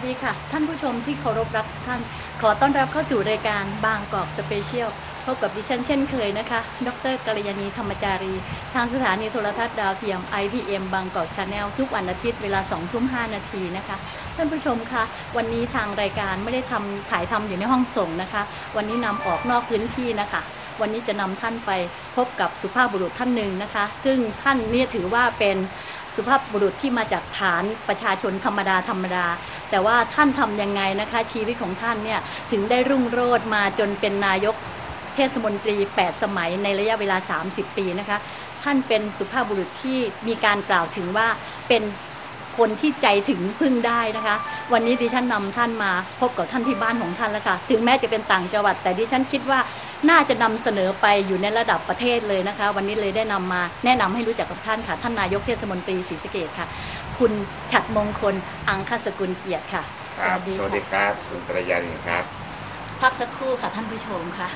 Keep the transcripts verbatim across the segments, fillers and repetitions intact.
ดีค่ะท่านผู้ชมที่เคารพรักทุกท่านขอต้อนรับเข้าสู่รายการบางกอกสเปเชียลพบกับดิฉันเช่นเคยนะคะดร.กัลยาณีธรรมจารีทางสถานีโทรทัศน์ดาวเทียม ไอ พี เอ็ม บางกอกชาแนลทุกวันอาทิตย์เวลาสองทุ่มห้านาทีนะคะท่านผู้ชมคะวันนี้ทางรายการไม่ได้ทำถ่ายทำอยู่ในห้องส่งนะคะวันนี้นำออกนอกพื้นที่นะคะวันนี้จะนำท่านไปพบกับสุภาพบุรุษท่านหนึ่งนะคะซึ่งท่านนี่ถือว่าเป็นสุภาพบุรุษที่มาจากฐานประชาชนธรรมดาธรรมดาแต่ว่าท่านทำยังไงนะคะชีวิตของท่านเนี่ยถึงได้รุ่งโรจน์มาจนเป็นนายกเทศมนตรีแปดสมัยในระยะเวลาสามสิบปีนะคะท่านเป็นสุภาพบุรุษที่มีการกล่าวถึงว่าเป็นคนที่ใจถึงพึ่งได้นะคะวันนี้ดิฉันนำท่านมาพบกับท่านที่บ้านของท่านแล้วค่ะถึงแม้จะเป็นต่างจังหวัดแต่ดิฉันคิดว่าน่าจะนำเสนอไปอยู่ในระดับประเทศเลยนะคะวันนี้เลยได้นำมาแนะนำให้รู้จักกับท่านค่ะท่านนายกเทศมนตรีศรีสะเกษค่ะคุณฉัตรมงคลอังคสกุลเกียรติค่ะสวัสดีสวัสดีครับคุณกัลยาณีครับพักสักครู่ค่ะท่านผู้ชมค่ะ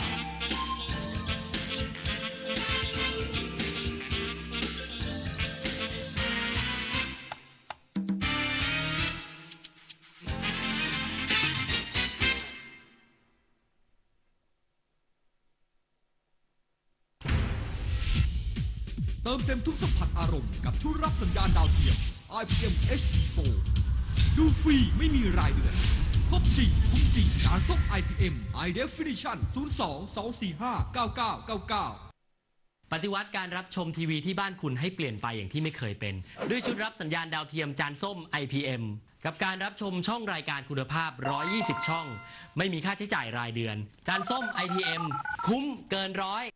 เติมเต็มทุกสัมผัสอารมณ์กับทุกรับสัญญาณดาวเทียม ไอ พี เอ็ม เอช ดี โปร ดูฟรีไม่มีรายเดือนครบจริงคุ้มจริงการส่ง ไอ พี เอ็ม High Definition ศูนย์ สอง สอง สี่ ห้า เก้า เก้า เก้า เก้าปฏิวัติการรับชมทีวีที่บ้านคุณให้เปลี่ยนไปอย่างที่ไม่เคยเป็นด้วยชุดรับสัญญาณดาวเทียมจานส้ม ไอ พี เอ็ม กับการรับชมช่องรายการคุณภาพหนึ่งร้อยยี่สิบช่องไม่มีค่าใช้จ่ายรายเดือนจานส้ม ไอ พี เอ็ม คุ้มเกินร้อย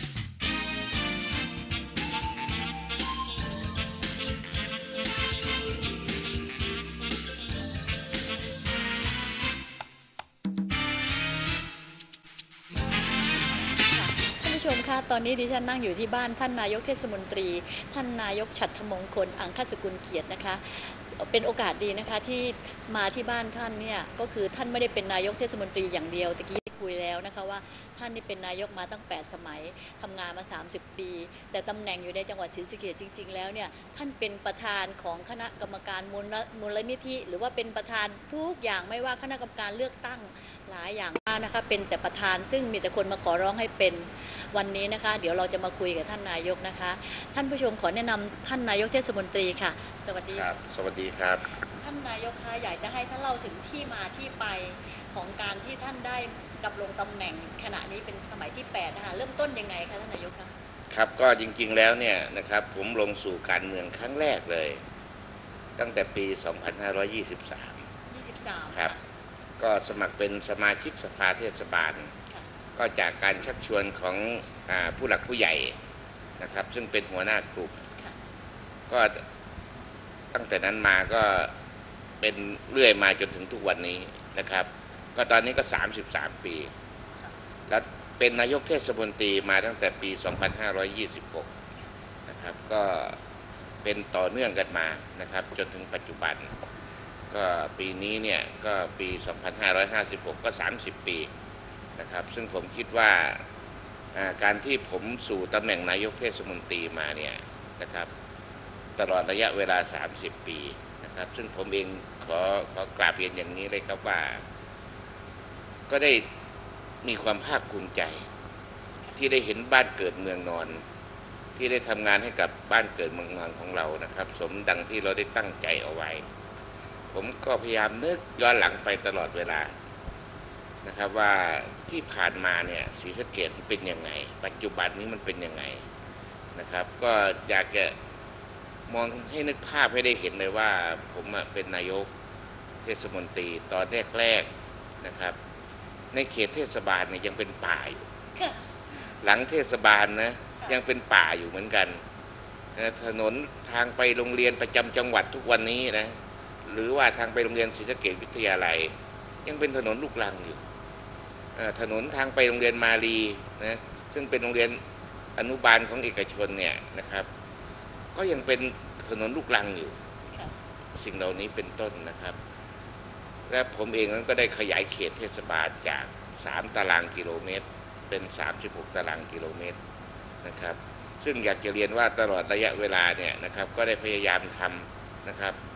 ชมค่ะตอนนี้ดิฉันนั่งอยู่ที่บ้านท่านนายกเทศมนตรีท่านนายกฉัตรมงคลอังคสกุลเกียรตินะคะเป็นโอกาสดีนะคะที่มาที่บ้านท่านเนี่ยก็คือท่านไม่ได้เป็นนายกเทศมนตรีอย่างเดียวตะกี้คุยแล้วนะคะว่าท่านนี่เป็นนายกมาตั้งแปดสมัยทำงานมาสามสิบปีแต่ตำแหน่งอยู่ในจังหวัดศรีสะเกษจริงๆแล้วเนี่ยท่านเป็นประธานของคณะกรรมการมูลนิธิหรือว่าเป็นประธานทุกอย่างไม่ว่าคณะกรรมการเลือกตั้งหลายอย่างนะคะเป็นแต่ประธานซึ่งมีแต่คนมาขอร้องให้เป็นวันนี้นะคะเดี๋ยวเราจะมาคุยกับท่านนายกนะคะท่านผู้ชมขอแนะนำท่านนายกเทศมนตรีค่ะสวัสดีครับสวัสดีครับท่านนายกคะอยากจะให้ท่านเล่าถึงที่มาที่ไปของการที่ท่านได้ดำรงตำแหน่งขณะนี้เป็นสมัยที่แปดนะคะเริ่มต้นยังไงคะท่านนายกคะครับก็จริงๆแล้วเนี่ยนะครับผมลงสู่การเมืองครั้งแรกเลยตั้งแต่ปีสองพันห้าร้อยยี่สิบสามยี่สิบสามครับก็สมัครเป็นสมาชิกสภาเทศบาลก็จากการชักชวนของผู้หลักผู้ใหญ่นะครับซึ่งเป็นหัวหน้ากลุ่มก็ตั้งแต่นั้นมาก็เป็นเรื่อยมาจนถึงทุกวันนี้นะครับก็ตอนนี้ก็สามสิบสามปีแล้วเป็นนายกเทศมนตรีมาตั้งแต่ปีสองพันห้าร้อยยี่สิบหกนะครับก็เป็นต่อเนื่องกันมานะครับจนถึงปัจจุบันก็ปีนี้เนี่ยก็ปีสองพันห้าร้อยห้าสิบหกก็สามสิบปีนะครับซึ่งผมคิดว่าการที่ผมสู่ตำแหน่งนายกเทศมนตรีมาเนี่ยนะครับตลอดระยะเวลาสามสิบปีนะครับซึ่งผมเองขอขอกราบเรียนอย่างนี้เลยครับว่าก็ได้มีความภาคภูมิใจที่ได้เห็นบ้านเกิดเมืองนอนที่ได้ทำงานให้กับบ้านเกิดเมืองนอนของเรานะครับสมดังที่เราได้ตั้งใจเอาไว้ผมก็พยายามนึกย้อนหลังไปตลอดเวลานะครับว่าที่ผ่านมาเนี่ยศรีสะเกษเป็นยังไงปัจจุบันนี้มันเป็นยังไงนะครับก็อยากจะมองให้นึกภาพให้ได้เห็นเลยว่าผมเป็นนายกเทศมนตรีตอนแรกๆนะครับในเขตเทศบาลเนี่ยยังเป็นป่าอยู่หลังเทศบาลนะยังเป็นป่าอยู่เหมือนกันถนนทางไปโรงเรียนประจำจังหวัดทุกวันนี้นะหรือว่าทางไปโรงเรียนศรีสะเกษวิทยาลัยยังเป็นถนนลูกรังอยู่ถนนทางไปโรงเรียนมาลีนะซึ่งเป็นโรงเรียนอนุบาลของเอกชนเนี่ยนะครับก็ยังเป็นถนนลูกรังอยู่สิ่งเหล่านี้เป็นต้นนะครับและผมเองนั้นก็ได้ขยายเขตเทศบาลจากสามตารางกิโลเมตรเป็นสามสิบหกตารางกิโลเมตรนะครับซึ่งอยากจะเรียนว่าตลอดระยะเวลาเนี่ยนะครับก็ได้พยายามทำนะครับ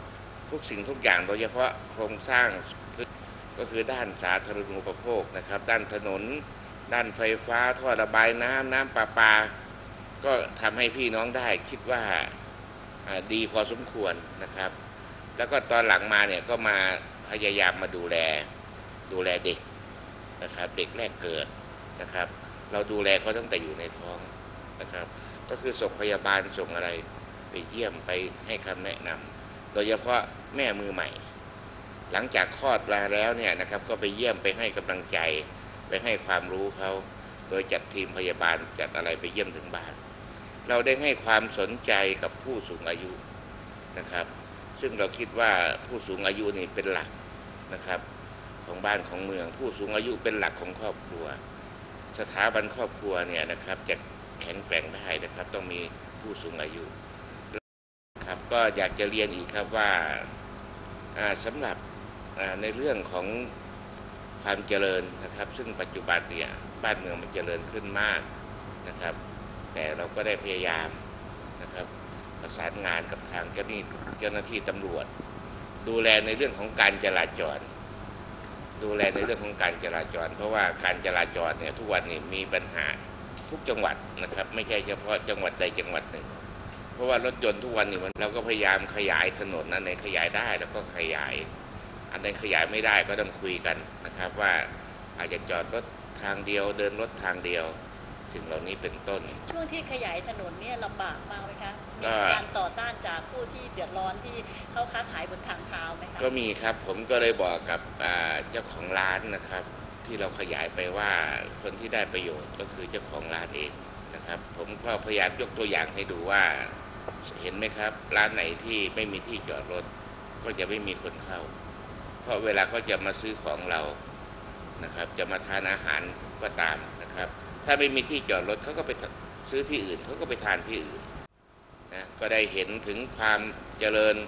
ทุกสิ่งทุกอย่างโดยเฉพาะโครงสร้างก็คือด้านสาธารณูปโภคนะครับด้านถนนด้านไฟฟ้าท่อระบายน้ำน้ำประปาก็ทำให้พี่น้องได้คิดว่าดีพอสมควรนะครับแล้วก็ตอนหลังมาเนี่ยก็มาพยายามมาดูแลดูแลเด็กนะครับเด็กแรกเกิดนะครับเราดูแลเขาตั้งแต่อยู่ในท้องนะครับก็คือส่งพยาบาลส่งอะไรไปเยี่ยมไปให้คำแนะนำโดยเฉพาะแม่มือใหม่หลังจากคลอดมาแล้วเนี่ยนะครับก็ไปเยี่ยมไปให้กำลังใจไปให้ความรู้เขาโดยจัดทีมพยาบาลจัดอะไรไปเยี่ยมถึงบ้านเราได้ให้ความสนใจกับผู้สูงอายุนะครับซึ่งเราคิดว่าผู้สูงอายุนี่เป็นหลักนะครับของบ้านของเมืองผู้สูงอายุเป็นหลักของครอบครัวสถาบันครอบครัวเนี่ยนะครับจะแข็งแกร่งได้นะครับต้องมีผู้สูงอายุครับก็อยากจะเรียนอีกครับว่าสำหรับในเรื่องของความเจริญนะครับซึ่งปัจจุบันเนี่ยบ้านเมืองมันเจริญขึ้นมากนะครับแต่เราก็ได้พยายามนะครับประสานงานกับทางเจ้าหน้าที่เจ้าหน้าที่ตำรวจดูแลในเรื่องของการจราจรดูแลในเรื่องของการจราจรเพราะว่าการจราจรเนี่ยทุกวันนี้มีปัญหาทุกจังหวัดนะครับไม่ใช่เฉพาะจังหวัดใดจังหวัดหนึ่งเพราะว่ารถยนต์ทุกวันนี้เราก็พยายามขยายถนนอันไหนขยายได้แล้วก็ขยายอันไหนขยายไม่ได้ก็ต้องคุยกันนะครับว่าอาจจะจอดรถทางเดียวเดินรถทางเดียวสิ่งเหล่านี้เป็นต้นช่วงที่ขยายถนนเนี่ยลำบากมากไหมคะมีการต่อต้านจากผู้ที่เดือดร้อนที่เขาค้าขายบนทางเท้าไหมคะก็มีครับผมก็เลยบอกกับเจ้าของร้านนะครับที่เราขยายไปว่าคนที่ได้ประโยชน์ก็คือเจ้าของร้านเองนะครับผมก็พยายามยกตัวอย่างให้ดูว่าเห็นไหมครับร้านไหนที่ไม่มีที่จอดรถก็จะไม่มีคนเข้าเพราะเวลาเขาจะมาซื้อของเรานะครับจะมาทานอาหารก็ตามนะครับถ้าไม่มีที่จอดรถเขาก็ไปซื้อที่อื่นเขาก็ไปทานที่อื่นนะก็ได้เห็นถึงความเจริญ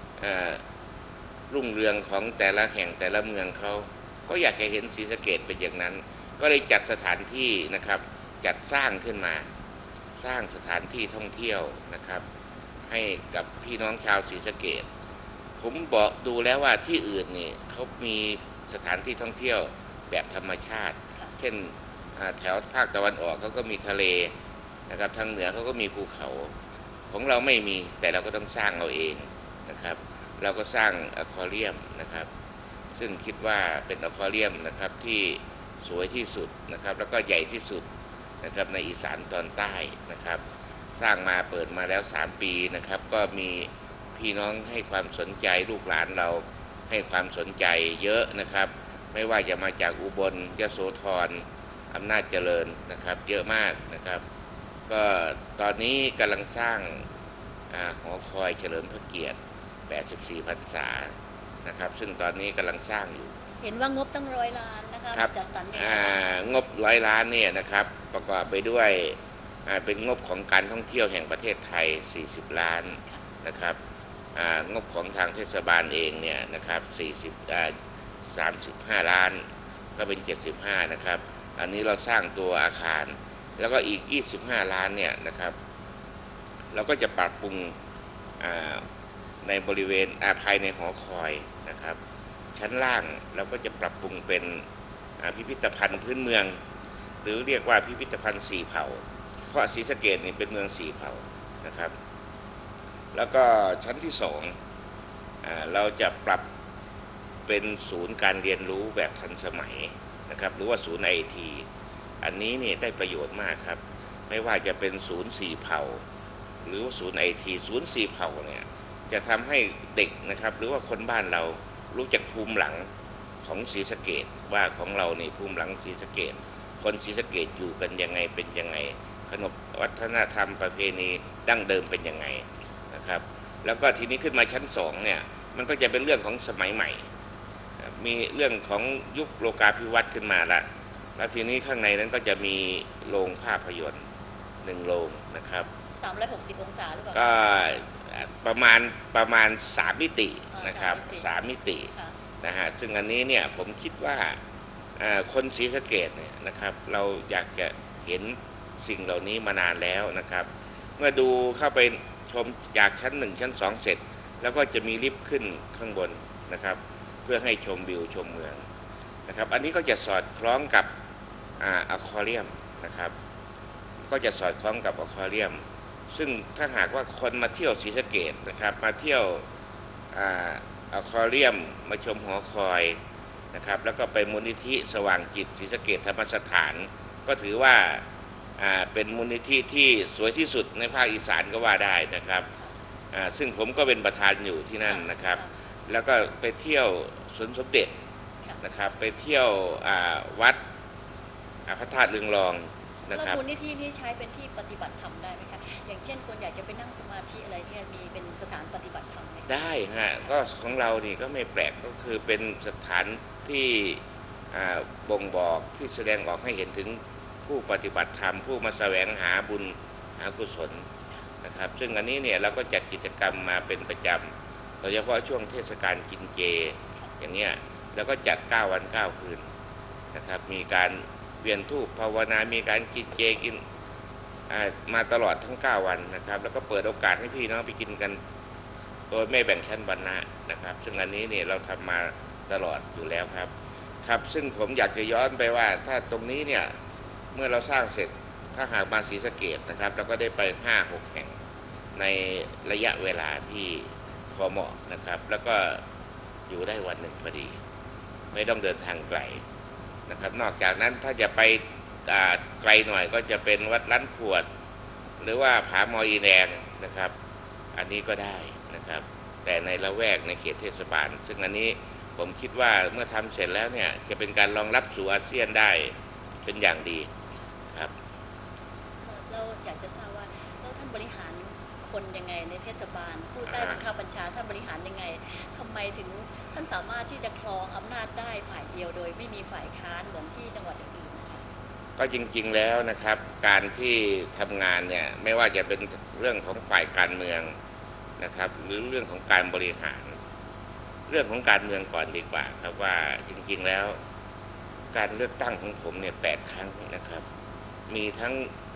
รุ่งเรืองของแต่ละแห่งแต่ละเมืองเขาก็อยากจะเห็นศรีสะเกษเป็นอย่างนั้นก็เลยจัดสถานที่นะครับจัดสร้างขึ้นมาสร้างสถานที่ท่องเที่ยวนะครับให้กับพี่น้องชาวศรีสะเกษผมบอกดูแล้วว่าที่อื่นนี่เขามีสถานที่ท่องเที่ยวแบบธรรมชาติเช่นแถวภาคตะวันออกเขาก็มีทะเลนะครับทางเหนือเขาก็มีภูเขาของเราไม่มีแต่เราก็ต้องสร้างเอาเองนะครับเราก็สร้างอควาเรียมนะครับซึ่งคิดว่าเป็นอควาเรียมนะครับที่สวยที่สุดนะครับแล้วก็ใหญ่ที่สุดนะครับในอีสานตอนใต้นะครับสร้างมาเปิดมาแล้วสามปีนะครับก็มีพี่น้องให้ความสนใจลูกหลานเราให้ความสนใจเยอะนะครับไม่ว่าจะมาจากอุบลยโสธรอำนาจเจริญนะครับเยอะมากนะครับก็ตอนนี้กำลังสร้างหอคอยเฉลิมพระเกียรติแปดสิบสี่พรรษานะครับซึ่งตอนนี้กำลังสร้างอยู่เห็นว่างบตั้งร้อยล้านนะคะจัดสรรยังไงงบร้อยล้านเนี่ยนะครับประกอบไปด้วยเป็นงบของการท่องเที่ยวแห่งประเทศไทยสี่สิบล้านนะครับงบของทางเทศบาลเองเนี่ยนะครับสี่สิบ สามสิบห้าล้านก็เป็นเจ็ดสิบห้านะครับอันนี้เราสร้างตัวอาคารแล้วก็อีกยี่สิบห้าล้านเนี่ยนะครับเราก็จะปรับปรุงในบริเวณภายในหอคอยนะครับชั้นล่างเราก็จะปรับปรุงเป็นพิพิธภัณฑ์พื้นเมืองหรือเรียกว่าพิพิธภัณฑ์สี่เผ่าเพราะศรีสะเกษนี่เป็นเมืองสี่เผ่านะครับแล้วก็ชั้นที่สองเราจะปรับเป็นศูนย์การเรียนรู้แบบทันสมัยนะครับหรือว่าศูนย์ไอทีอันนี้เนี่ยได้ประโยชน์มากครับไม่ว่าจะเป็นศูนย์สี่เผ่าหรือว่าศูนย์ไอทีศูนย์สี่เผ่าเนี่ยจะทำให้เด็กนะครับหรือว่าคนบ้านเรารู้จักภูมิหลังของศรีสะเกษว่าของเราในภูมิหลังศรีสะเกษคนศรีสะเกษอยู่กันยังไงเป็นยังไงขนบวัฒนธรรมประเพณีดั้งเดิมเป็นยังไงนะครับแล้วก็ทีนี้ขึ้นมาชั้นสองเนี่ยมันก็จะเป็นเรื่องของสมัยใหม่มีเรื่องของยุคโลกาภิวัตน์ขึ้นมาละแล้วทีนี้ข้างในนั้นก็จะมีโรงภาพยนตร์หนึ่งโรงนะครับสามร้อยหกสิบองศาหรือเปล่าก็ประมาณประมาณสามมิตินะครับสามมิตินะฮะซึ่งอันนี้เนี่ยผมคิดว่าคนศรีสะเกษเนี่ยนะครับเราอยากจะเห็นสิ่งเหล่านี้มานานแล้วนะครับเมื่อดูเข้าไปชมจากชั้นหนึ่งชั้นสองเสร็จแล้วก็จะมีลิฟต์ขึ้นข้างบนนะครับเพื่อให้ชมวิวชมเมืองนะครับอันนี้ก็จะสอดคล้องกับอะควาเรียมนะครับก็จะสอดคล้องกับอะควาเรียมซึ่งถ้าหากว่าคนมาเที่ยวศรีสะเกษนะครับมาเที่ยวอะควาเรียมมาชมหอคอยนะครับแล้วก็ไปมูลนิธิสว่างจิตศรีสะเกษธรรมสถานก็ถือว่าเป็นมูลนิธิที่สวยที่สุดในภาคอีสานก็ว่าได้นะครับซึ่งผมก็เป็นประธานอยู่ที่นั่นนะครับแล้วก็ไปเที่ยวสวนสมเด็จนะครับไปเที่ยววัดพระธาตุเรืองรองนะครับแล้วมูลนิธินี้ใช้เป็นที่ปฏิบัติธรรมได้ไหมคะอย่างเช่นคนอยากจะไปนั่งสมาธิอะไรเนี่ยมีเป็นสถานปฏิบัติธรรมไหมได้ฮะก็ของเรานี่ก็ไม่แปลกก็คือเป็นสถานที่บ่งบอกที่แสดงออกให้เห็นถึงผู้ปฏิบัติธรรมผู้มาแสวงหาบุญหากุศลนะครับซึ่งอันนี้เนี่ยเราก็จัดกิจกรรมมาเป็นประจำโดยเฉพาะช่วงเทศกาลกินเจอย่างเนี้ยแล้วก็จัดเก้าวันเก้าคืนนะครับมีการเวียนธูปภาวนามีการกินเจกินมาตลอดทั้งเก้าวันนะครับแล้วก็เปิดโอกาสให้พี่น้องไปกินกันโดยไม่แบ่งชั้นวรรณะนะครับซึ่งอันนี้เนี่ยเราทำมาตลอดอยู่แล้วครับครับซึ่งผมอยากจะย้อนไปว่าถ้าตรงนี้เนี่ยเมื่อเราสร้างเสร็จถ้าหากมาศรีสะเกษนะครับเราก็ได้ไปห้าหกแห่งในระยะเวลาที่พอเหมาะนะครับแล้วก็อยู่ได้วันหนึ่งพอดีไม่ต้องเดินทางไกลนะครับนอกจากนั้นถ้าจะไปไกลหน่อยก็จะเป็นวัดล้านขวดหรือว่าผาหมออีแดงนะครับอันนี้ก็ได้นะครับแต่ในละแวกในเขตเทศบาลซึ่งอันนี้ผมคิดว่าเมื่อทำเสร็จแล้วเนี่ยจะเป็นการรองรับสู่อาเซียนได้เป็นอย่างดีครับเราอยากจะทราบว่าแล้วท่านบริหารคนยังไงในเทศบาลผู้ใต้บังคับบัญชาท่านบริหารยังไงทำไมถึงท่านสามารถที่จะครองอำนาจได้ฝ่ายเดียวโดยไม่มีฝ่ายค้านเหมือนที่จังหวัดอื่นๆนะคะก็จริงๆแล้วนะครับการที่ทำงานเนี่ยไม่ว่าจะเป็นเรื่องของฝ่ายการเมืองนะครับหรือเรื่องของการบริหารเรื่องของการเมืองก่อนดีกว่าครับว่าจริงๆแล้วการเลือกตั้งของผมเนี่ยแปดครั้งนะครับมีทั้ง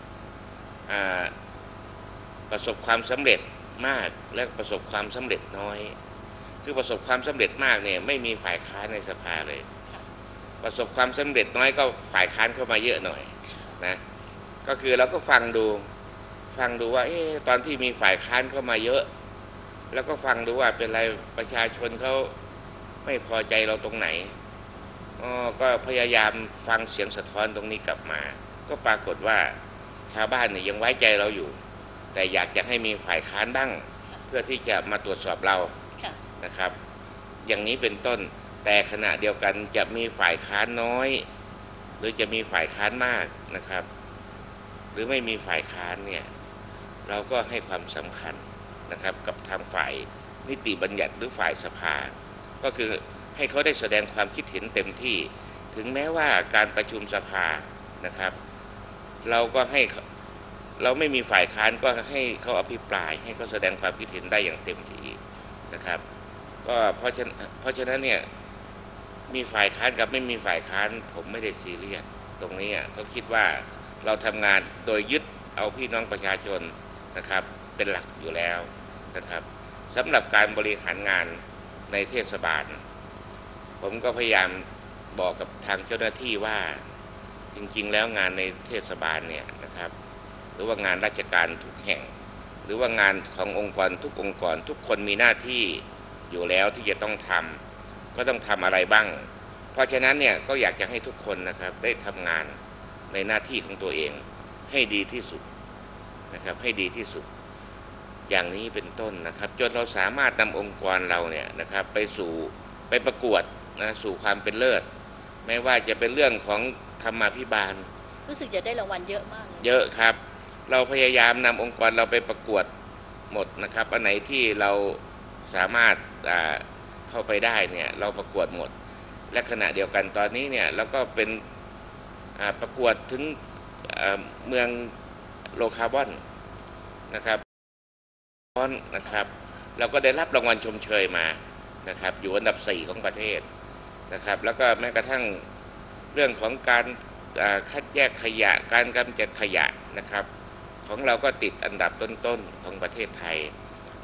ประสบความสำเร็จมากและประสบความสำเร็จน้อยคือประสบความสำเร็จมากเนี่ยไม่มีฝ่ายค้านในสภาเลยประสบความสำเร็จน้อยก็ฝ่ายค้านเข้ามาเยอะหน่อยนะก็คือเราก็ฟังดูฟังดูว่าเอ๊ะตอนที่มีฝ่ายค้านเข้ามาเยอะแล้วก็ฟังดูว่าเป็นไรประชาชนเขาไม่พอใจเราตรงไหนอ๋อก็พยายามฟังเสียงสะท้อนตรงนี้กลับมาก็ปรากฏว่าชาวบ้านเนี่ยยังไว้ใจเราอยู่แต่อยากจะให้มีฝ่ายค้านบ้างเพื่อที่จะมาตรวจสอบเรานะครับอย่างนี้เป็นต้นแต่ขณะเดียวกันจะมีฝ่ายค้านน้อยหรือจะมีฝ่ายค้านมากนะครับหรือไม่มีฝ่ายค้านเนี่ยเราก็ให้ความสำคัญนะครับกับทางฝ่ายนิติบัญญัติหรือฝ่ายสภาก็คือให้เขาได้แสดงความคิดเห็นเต็มที่ถึงแม้ว่าการประชุมสภานะครับเราก็ให้เราไม่มีฝ่ายค้านก็ให้เขาอภิปรายให้เขาแสดงความคิดเห็นได้อย่างเต็มที่นะครับก็เพราะฉะนั้นเพราะฉะนั้นเนี่ยมีฝ่ายค้านกับไม่มีฝ่ายค้านผมไม่ได้ซีเรียสตรงนี้ก็คิดว่าเราทำงานโดยยึดเอาพี่น้องประชาชนนะครับเป็นหลักอยู่แล้วนะครับสำหรับการบริหารงานในเทศบาลผมก็พยายามบอกกับทางเจ้าหน้าที่ว่าจริงๆแล้วงานในเทศบาลเนี่ยนะครับหรือว่างานราชการทุกแห่งหรือว่างานขององค์กรทุกองค์กรทุกคนมีหน้าที่อยู่แล้วที่จะต้องทำก็ต้องทำอะไรบ้างเพราะฉะนั้นเนี่ยก็อยากจะให้ทุกคนนะครับได้ทำงานในหน้าที่ของตัวเองให้ดีที่สุดนะครับให้ดีที่สุดอย่างนี้เป็นต้นนะครับจนเราสามารถนำองค์กรเราเนี่ยนะครับไปสู่ไปประกวดนะสู่ความเป็นเลิศไม่ว่าจะเป็นเรื่องของธรรมาภิบาลรู้สึกจะได้รางวัลเยอะมากเลยเยอะครับเราพยายามนำองค์กรเราไปประกวดหมดนะครับอันไหนที่เราสามารถเข้าไปได้เนี่ยเราประกวดหมดและขณะเดียวกันตอนนี้เนี่ยเราก็เป็นประกวดถึงเมืองโลคาร์บอนนะครับนะครับเราก็ได้รับรางวัลชมเชยมานะครับอยู่อันดับสี่ของประเทศนะครับแล้วก็แม้กระทั่งเรื่องของการคัดแยกขยะการกำจัดขยะนะครับของเราก็ติดอันดับต้นๆของประเทศไทย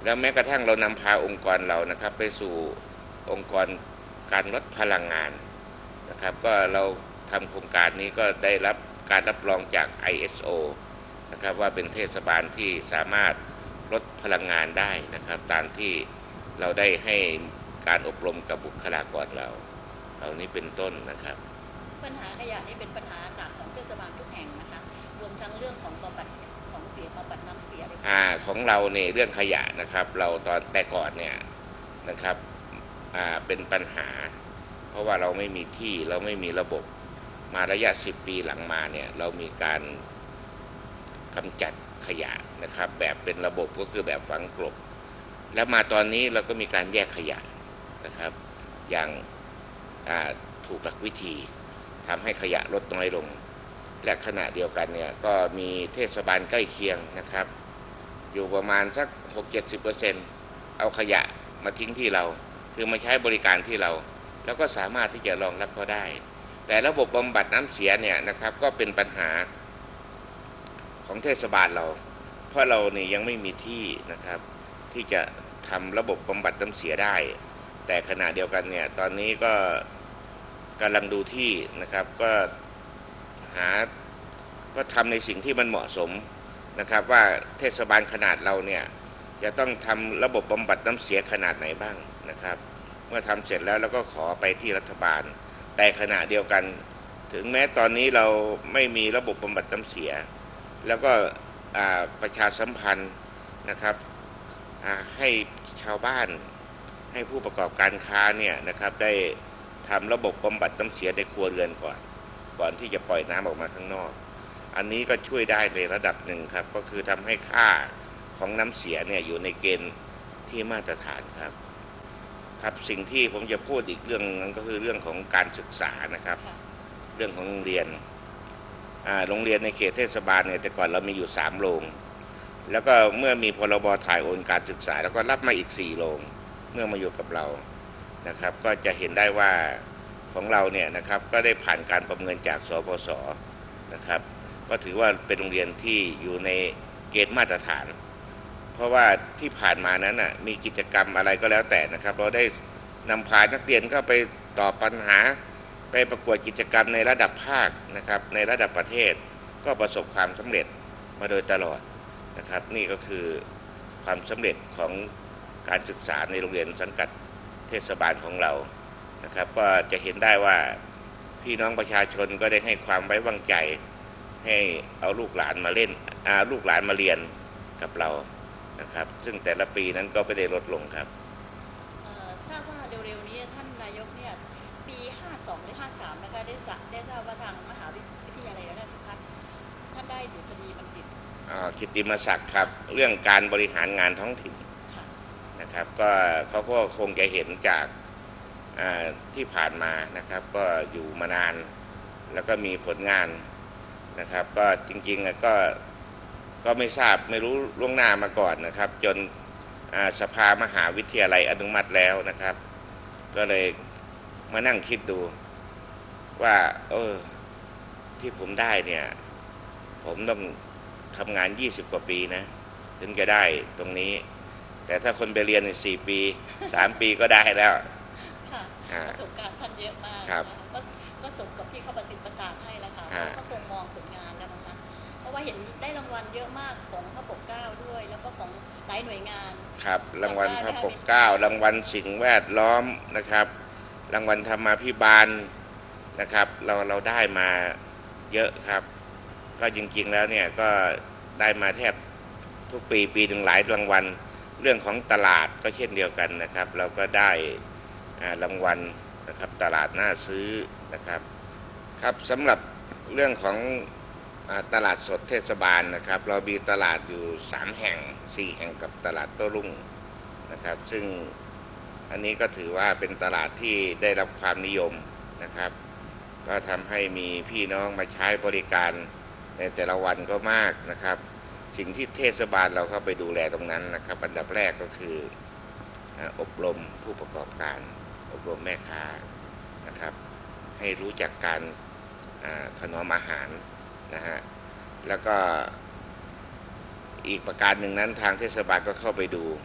แล้วแม้กระทั่งเรานำพาองค์กรเรานะครับไปสู่องค์กรการลดพลังงานนะครับก็เราทำโครงการนี้ก็ได้รับการรับรองจาก ไอ เอส โอ นะครับว่าเป็นเทศบาลที่สามารถลดพลังงานได้นะครับตามที่เราได้ให้การอบรมกับบุคลากรเราเหล่านี้เป็นต้นนะครับปัญหาขยะนี่เป็นปัญหาหนักของเทศบาลทุกแห่งนะคะรวมทั้งเรื่องของบำบัดของเสียบำบัดน้ำเสียอะไรอ่าของเราเนี่ยเรื่องขยะนะครับเราตอนแต่ก่อนเนี่ยนะครับอ่าเป็นปัญหาเพราะว่าเราไม่มีที่เราไม่มีระบบมาระยะสิบปีหลังมาเนี่ยเรามีการกำจัดขยะนะครับแบบเป็นระบบก็คือแบบฝังกลบแล้วมาตอนนี้เราก็มีการแยกขยะนะครับอย่างถูกหลักวิธีทำให้ขยะลดน้อยลงและขณะเดียวกันเนี่ยก็มีเทศบาลใกล้เคียงนะครับอยู่ประมาณสัก หกถึงเจ็ดสิบเปอร์เซ็นต์ เอาขยะมาทิ้งที่เราคือมาใช้บริการที่เราแล้วก็สามารถที่จะรองรับเขาได้แต่ระบบบำบัดน้ำเสียเนี่ยนะครับก็เป็นปัญหาของเทศบาลเราเพราะเราเนี่ยยังไม่มีที่นะครับที่จะทำระบบบำบัดน้ำเสียได้แต่ขณะเดียวกันเนี่ยตอนนี้ก็กำลังดูที่นะครับก็หาก็ทำในสิ่งที่มันเหมาะสมนะครับว่าเทศบาลขนาดเราเนี่ยจะต้องทำระบบบำบัดน้ำเสียขนาดไหนบ้างนะครับเมื่อทำเสร็จแล้วเราก็ขอไปที่รัฐบาลแต่ขณะเดียวกันถึงแม้ตอนนี้เราไม่มีระบบบำบัดน้ำเสียแล้วก็ประชาสัมพันธ์นะครับให้ชาวบ้านให้ผู้ประกอบการค้าเนี่ยนะครับได้ทำระบบบำบัดน้ำเสียในครัวเรือนก่อนก่อนที่จะปล่อยน้ำออกมาข้างนอกอันนี้ก็ช่วยได้ในระดับหนึ่งครับก็คือทำให้ค่าของน้ำเสียเนี่ยอยู่ในเกณฑ์ที่มาตรฐานครับครับสิ่งที่ผมจะพูดอีกเรื่องนึงก็คือเรื่องของการศึกษานะครับเรื่องของโรงเรียนโรงเรียนในเขตเทศบาลเนี่ยแต่ก่อนเรามีอยู่สามโรงแล้วก็เมื่อมีพรบถ่ายโอนการศึกษาแล้วก็รับมาอีกสี่โรงเมื่อมาอยู่กับเรานะครับก็จะเห็นได้ว่าของเราเนี่ยนะครับก็ได้ผ่านการประเมินจากสปส.นะครับก็ถือว่าเป็นโรงเรียนที่อยู่ในเกณฑ์มาตรฐานเพราะว่าที่ผ่านมานั้นน่ะมีกิจกรรมอะไรก็แล้วแต่นะครับเราได้นำพานักเรียนเข้าไปตอบปัญหาไปประกวดกิจกรรมในระดับภาคนะครับในระดับประเทศก็ประสบความสำเร็จมาโดยตลอดนะครับนี่ก็คือความสำเร็จของการศึกษาในโรงเรียนสังกัดเทศบาลของเรานะครับก็จะเห็นได้ว่าพี่น้องประชาชนก็ได้ให้ความไว้วางใจให้เอาลูกหลานมาเล่นอาลูกหลานมาเรียนกับเรานะครับซึ่งแต่ละปีนั้นก็ไม่ได้ลดลงครับทราบว่าเร็วๆนี้ท่านนายกเนี่ยปีห้าสองหรือห้าสามนะคะได้ได้ทราบว่าทางมหาวิทยาลัยราชภัฏท่านได้ดุษฎีบัณฑิตกิตติมศักดิ์ครับเรื่องการบริหารงานท้องถิ่นนะครับก็เขาก็คงจะเห็นจากที่ผ่านมานะครับก็อยู่มานานแล้วก็มีผลงานนะครับก็จริงๆก็ก็ไม่ทราบไม่รู้ล่วงหน้ามาก่อนนะครับจนสภามหาวิทยาลัยอนุมัติแล้วนะครับก็เลยมานั่งคิดดูว่าเออที่ผมได้เนี่ยผมต้องทำงานยี่สิบกว่าปีนะถึงจะได้ตรงนี้แต่ถ้าคนไปเรียนในสี่ปีสามปีก็ได้แล้วประสบการณ์ท่านเยอะมากก็สมกับที่เขาประสิทธิ์ประสานให้แล้วค่ะเขาคงมองผลงานแล้วนะคะเพราะว่าเห็นได้รางวัลเยอะมากของพระปกเกล้าด้วยแล้วก็ของหลายหน่วยงานครับรางวัลพระปกเกล้ารางวัลสิ่งแวดล้อมนะครับรางวัลธรรมาภิบาลนะครับเราเราได้มาเยอะครับก็จริงๆแล้วเนี่ยก็ได้มาแทบทุกปีปีหนึ่งหลายรางวัลเรื่องของตลาดก็เช่นเดียวกันนะครับเราก็ได้รางวัลนะครับตลาดน่าซื้อนะครับครับสำหรับเรื่องของตลาดสดเทศบาลนะครับเรามีตลาดอยู่สามแห่งสี่แห่งกับตลาดโต้รุ่งนะครับซึ่งอันนี้ก็ถือว่าเป็นตลาดที่ได้รับความนิยมนะครับก็ทำให้มีพี่น้องมาใช้บริการในแต่ละวันก็มากนะครับสิ่งที่เทศบาลเราเข้าไปดูแลตรงนั้นนะครับอันดับแรกก็คืออบรมผู้ประกอบการอบรมแม่ค้านะครับให้รู้จักการถนอมอาหารนะฮะแล้วก็อีกประการหนึ่งนั้นทางเทศบาลก็เข้าไปดู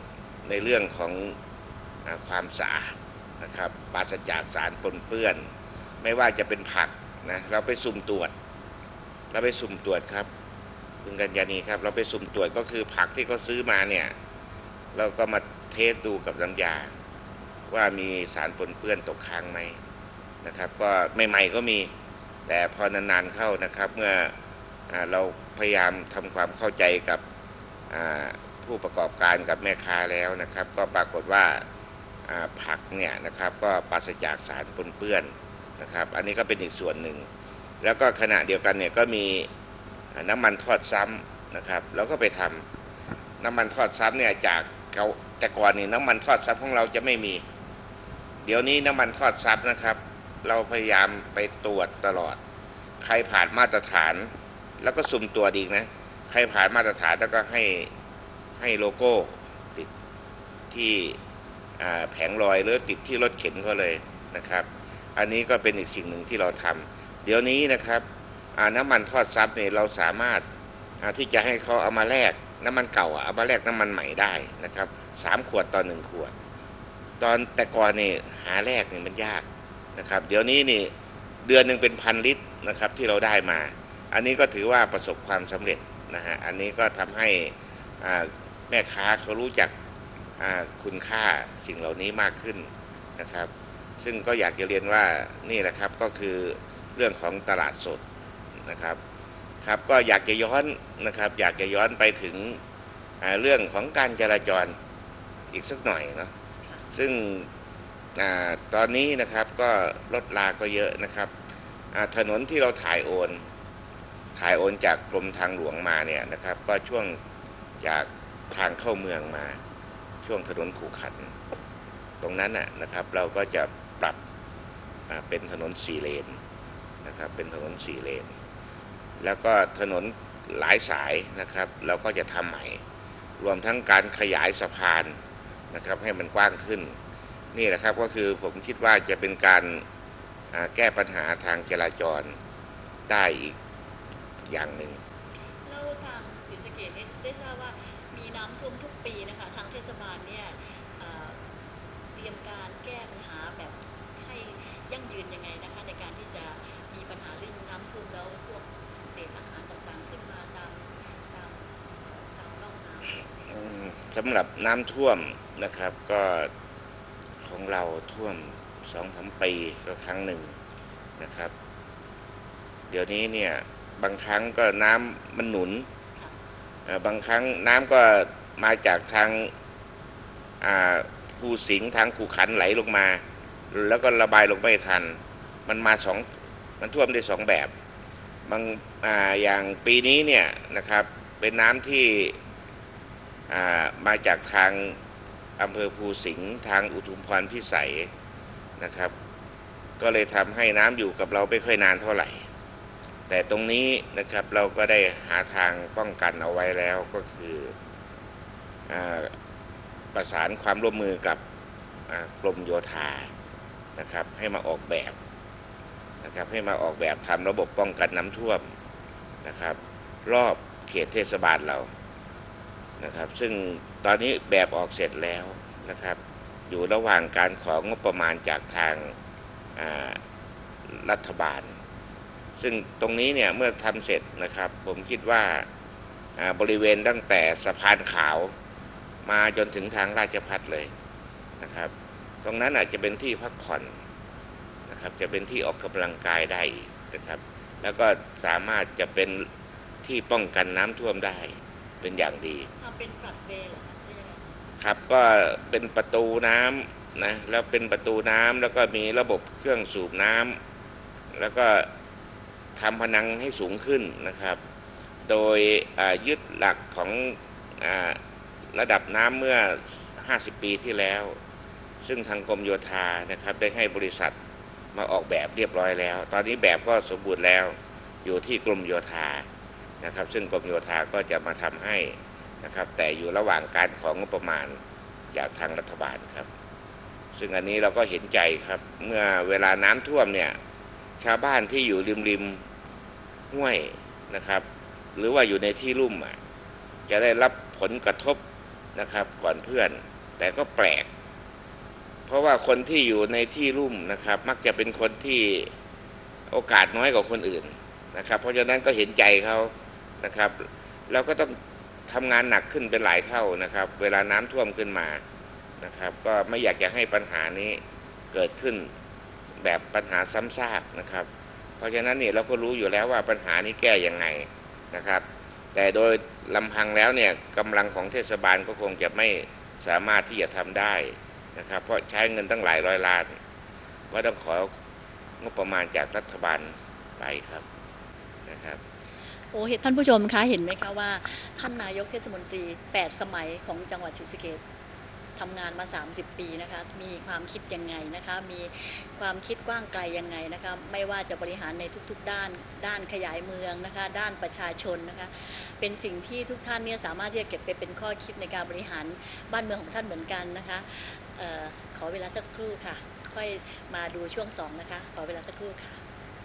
ในเรื่องของความสะอาดนะครับปราศจากสารปนเปื้อนไม่ว่าจะเป็นผักนะเราไปสุ่มตรวจเราไปสุ่มตรวจครับคุณกัญญาณีครับเราไปสุ่มตรวจก็คือผักที่เขาซื้อมาเนี่ยเราก็มาเทสดูกับน้ำยาว่ามีสารปนเปื้อนตกค้างไหมนะครับก็ใหม่ๆก็มีแต่พอนานๆเข้านะครับเมื่อเราพยายามทำความเข้าใจกับผู้ประกอบการกับแม่ค้าแล้วนะครับก็ปรากฏว่าผักเนี่ยนะครับก็ปราศจากสารปนเปื้อนนะครับอันนี้ก็เป็นอีกส่วนหนึ่งแล้วก็ขณะเดียวกันเนี่ยก็มีน้ำมันทอดซ้ำนะครับแล้วก็ไปทำน้ำมันทอดซ้ำเนี่ยจากเขาแต่ก่อนนี่น้ำมันทอดซ้ำของเราจะไม่มีเดี๋ยวนี้น้ำมันทอดซ้ำนะครับเราพยายามไปตรวจตลอดใครผ่านมาตรฐานแล้วก็สุ่มตรวจอีกนะใครผ่านมาตรฐานแล้วก็ให้ให้โลโก้ติดที่แผงลอยหรือติดที่รถเข็นเขาเลยนะครับอันนี้ก็เป็นอีกสิ่งหนึ่งที่เราทำเดี๋ยวนี้นะครับน้ำมันทอดซับเนี่ยเราสามารถที่จะให้เขาเอามาแลกน้ำมันเก่าเอามาแลกน้ำมันใหม่ได้นะครับสามขวดต่อหนึ่งขวดตอนแต่ก่อนนี่หาแลกนี่มันยากนะครับเดี๋ยวนี้นี่เดือนหนึ่งเป็นพันลิตรนะครับที่เราได้มาอันนี้ก็ถือว่าประสบความสำเร็จนะฮะอันนี้ก็ทำให้แม่ค้าเขารู้จักคุณค่าสิ่งเหล่านี้มากขึ้นนะครับซึ่งก็อยากจะเรียนว่านี่แหละครับก็คือเรื่องของตลาดสดนะครับครับก็อยากจะย้อนนะครับอยากจะย้อนไปถึงเรื่องของการจราจรอีกสักหน่อยเนาะซึ่งตอนนี้นะครับก็รถราก็เยอะนะครับถนนที่เราถ่ายโอนถ่ายโอนจากกรมทางหลวงมาเนี่ยนะครับก็ช่วงจากทางเข้าเมืองมาช่วงถนนขู่ขันตรงนั้นนะครับเราก็จะปรับเป็นถนนสี่เลนนะครับเป็นถนนสี่เลนแล้วก็ถนนหลายสายนะครับเราก็จะทำใหม่รวมทั้งการขยายสะพานนะครับให้มันกว้างขึ้นนี่แหละครับก็คือผมคิดว่าจะเป็นการแก้ปัญหาทางจราจรได้อีกอย่างหนึ่งแล้วทางศรีสะเกษได้ทราบว่ามีน้ำท่วมทุกปีนะคะทางเทศบาลเนี่ยเตรียมการแก้ปัญหาแบบให้ยั่งยืนยังไงนะคะในการที่จะมีปัญหาเรื่องน้ำท่วมแล้วพวกเศษอาหารต่างๆขึ้นมาตามตามตามร่องน้ำสำหรับน้ำท่วมนะครับก็ของเราท่วมสองสามปีก็ครั้งหนึ่งนะครับเดี๋ยวนี้เนี่ยบางครั้งก็น้ำมันหนุนบางครั้งน้ำก็มาจากทางภูสิงห์ทางขู่ขันไหลลงมาแล้วก็ระบายลงไม่ทันมันมาสองมันท่วมได้สองแบบบาง อ, อย่างปีนี้เนี่ยนะครับเป็นน้ำที่มาจากทางอำเภอภูสิงห์ทางอุทุมพรพิสัยนะครับก็เลยทำให้น้ำอยู่กับเราไม่ค่อยนานเท่าไหร่แต่ตรงนี้นะครับเราก็ได้หาทางป้องกันเอาไว้แล้วก็คือประสานความร่วมมือกับกรมโยธานะครับให้มาออกแบบนะครับให้มาออกแบบทำระบบป้องกันน้ำท่วมนะครับรอบเขตเทศบาลเรานะครับซึ่งตอนนี้แบบออกเสร็จแล้วนะครับอยู่ระหว่างการของงบประมาณจากทางรัฐบาลซึ่งตรงนี้เนี่ยเมื่อทำเสร็จนะครับผมคิดว่าบริเวณตั้งแต่สะพานขาวมาจนถึงทางราชภัฏเลยนะครับตรงนั้นอาจจะเป็นที่พักผ่อนนะครับจะเป็นที่ออกกำลังกายได้นะครับแล้วก็สามารถจะเป็นที่ป้องกันน้ำท่วมได้เป็นอย่างดีทำเป็นฟลัดเวย์เหรอคะครับก็เป็นประตูน้ำนะแล้วเป็นประตูน้ำแล้วก็มีระบบเครื่องสูบน้ำแล้วก็ทำผนังให้สูงขึ้นนะครับโดยยึดหลักของระดับน้ำเมื่อห้าสิบปีที่แล้วซึ่งทางกรมโยธานะครับได้ให้บริษัทมาออกแบบเรียบร้อยแล้วตอนนี้แบบก็สมบูรณ์แล้วอยู่ที่กรมโยธานะครับซึ่งกรมโยธาก็จะมาทำให้นะครับแต่อยู่ระหว่างการของงบประมาณจากทางรัฐบาลครับซึ่งอันนี้เราก็เห็นใจครับเมื่อเวลาน้ำท่วมเนี่ยชาวบ้านที่อยู่ริมริมห้วยนะครับหรือว่าอยู่ในที่ลุ่มจะได้รับผลกระทบนะครับก่อนเพื่อนแต่ก็แปลกเพราะว่าคนที่อยู่ในที่ลุ่มนะครับมักจะเป็นคนที่โอกาสน้อยกว่าคนอื่นนะครับเพราะฉะนั้นก็เห็นใจเขานะครับเราก็ต้องทำงานหนักขึ้นเป็นหลายเท่านะครับเวลาน้ำท่วมขึ้นมานะครับก็ไม่อยากจะให้ปัญหานี้เกิดขึ้นแบบปัญหาซ้ำซากนะครับเพราะฉะนั้นเนี่ยเราก็รู้อยู่แล้วว่าปัญหานี้แก้ยังไงนะครับแต่โดยลำพังแล้วเนี่ยกำลังของเทศบาลก็คงจะไม่สามารถที่จะทำได้นะครับเพราะใช้เงินตั้งหลายร้อยล้านก็ต้องของบประมาณจากรัฐบาลไปครับนะครับโอ้เห็นท่านผู้ชมคะเห็นไหมคะว่าท่านนายกเทศมนตรีแปดสมัยของจังหวัดศรีสะเกษทำงานมาสามสิบปีนะคะมีความคิดยังไงนะคะมีความคิดกว้างไกลยังไงนะคะไม่ว่าจะบริหารในทุกๆด้านด้านขยายเมืองนะคะด้านประชาชนนะคะเป็นสิ่งที่ทุกท่านเนี่ยสามารถที่จะเก็บไปเป็นข้อคิดในการบริหารบ้านเมืองของท่านเหมือนกันนะคะเอ่อขอเวลาสักครู่ค่ะค่อยมาดูช่วงสองนะคะขอเวลาสักครู่ค่ะ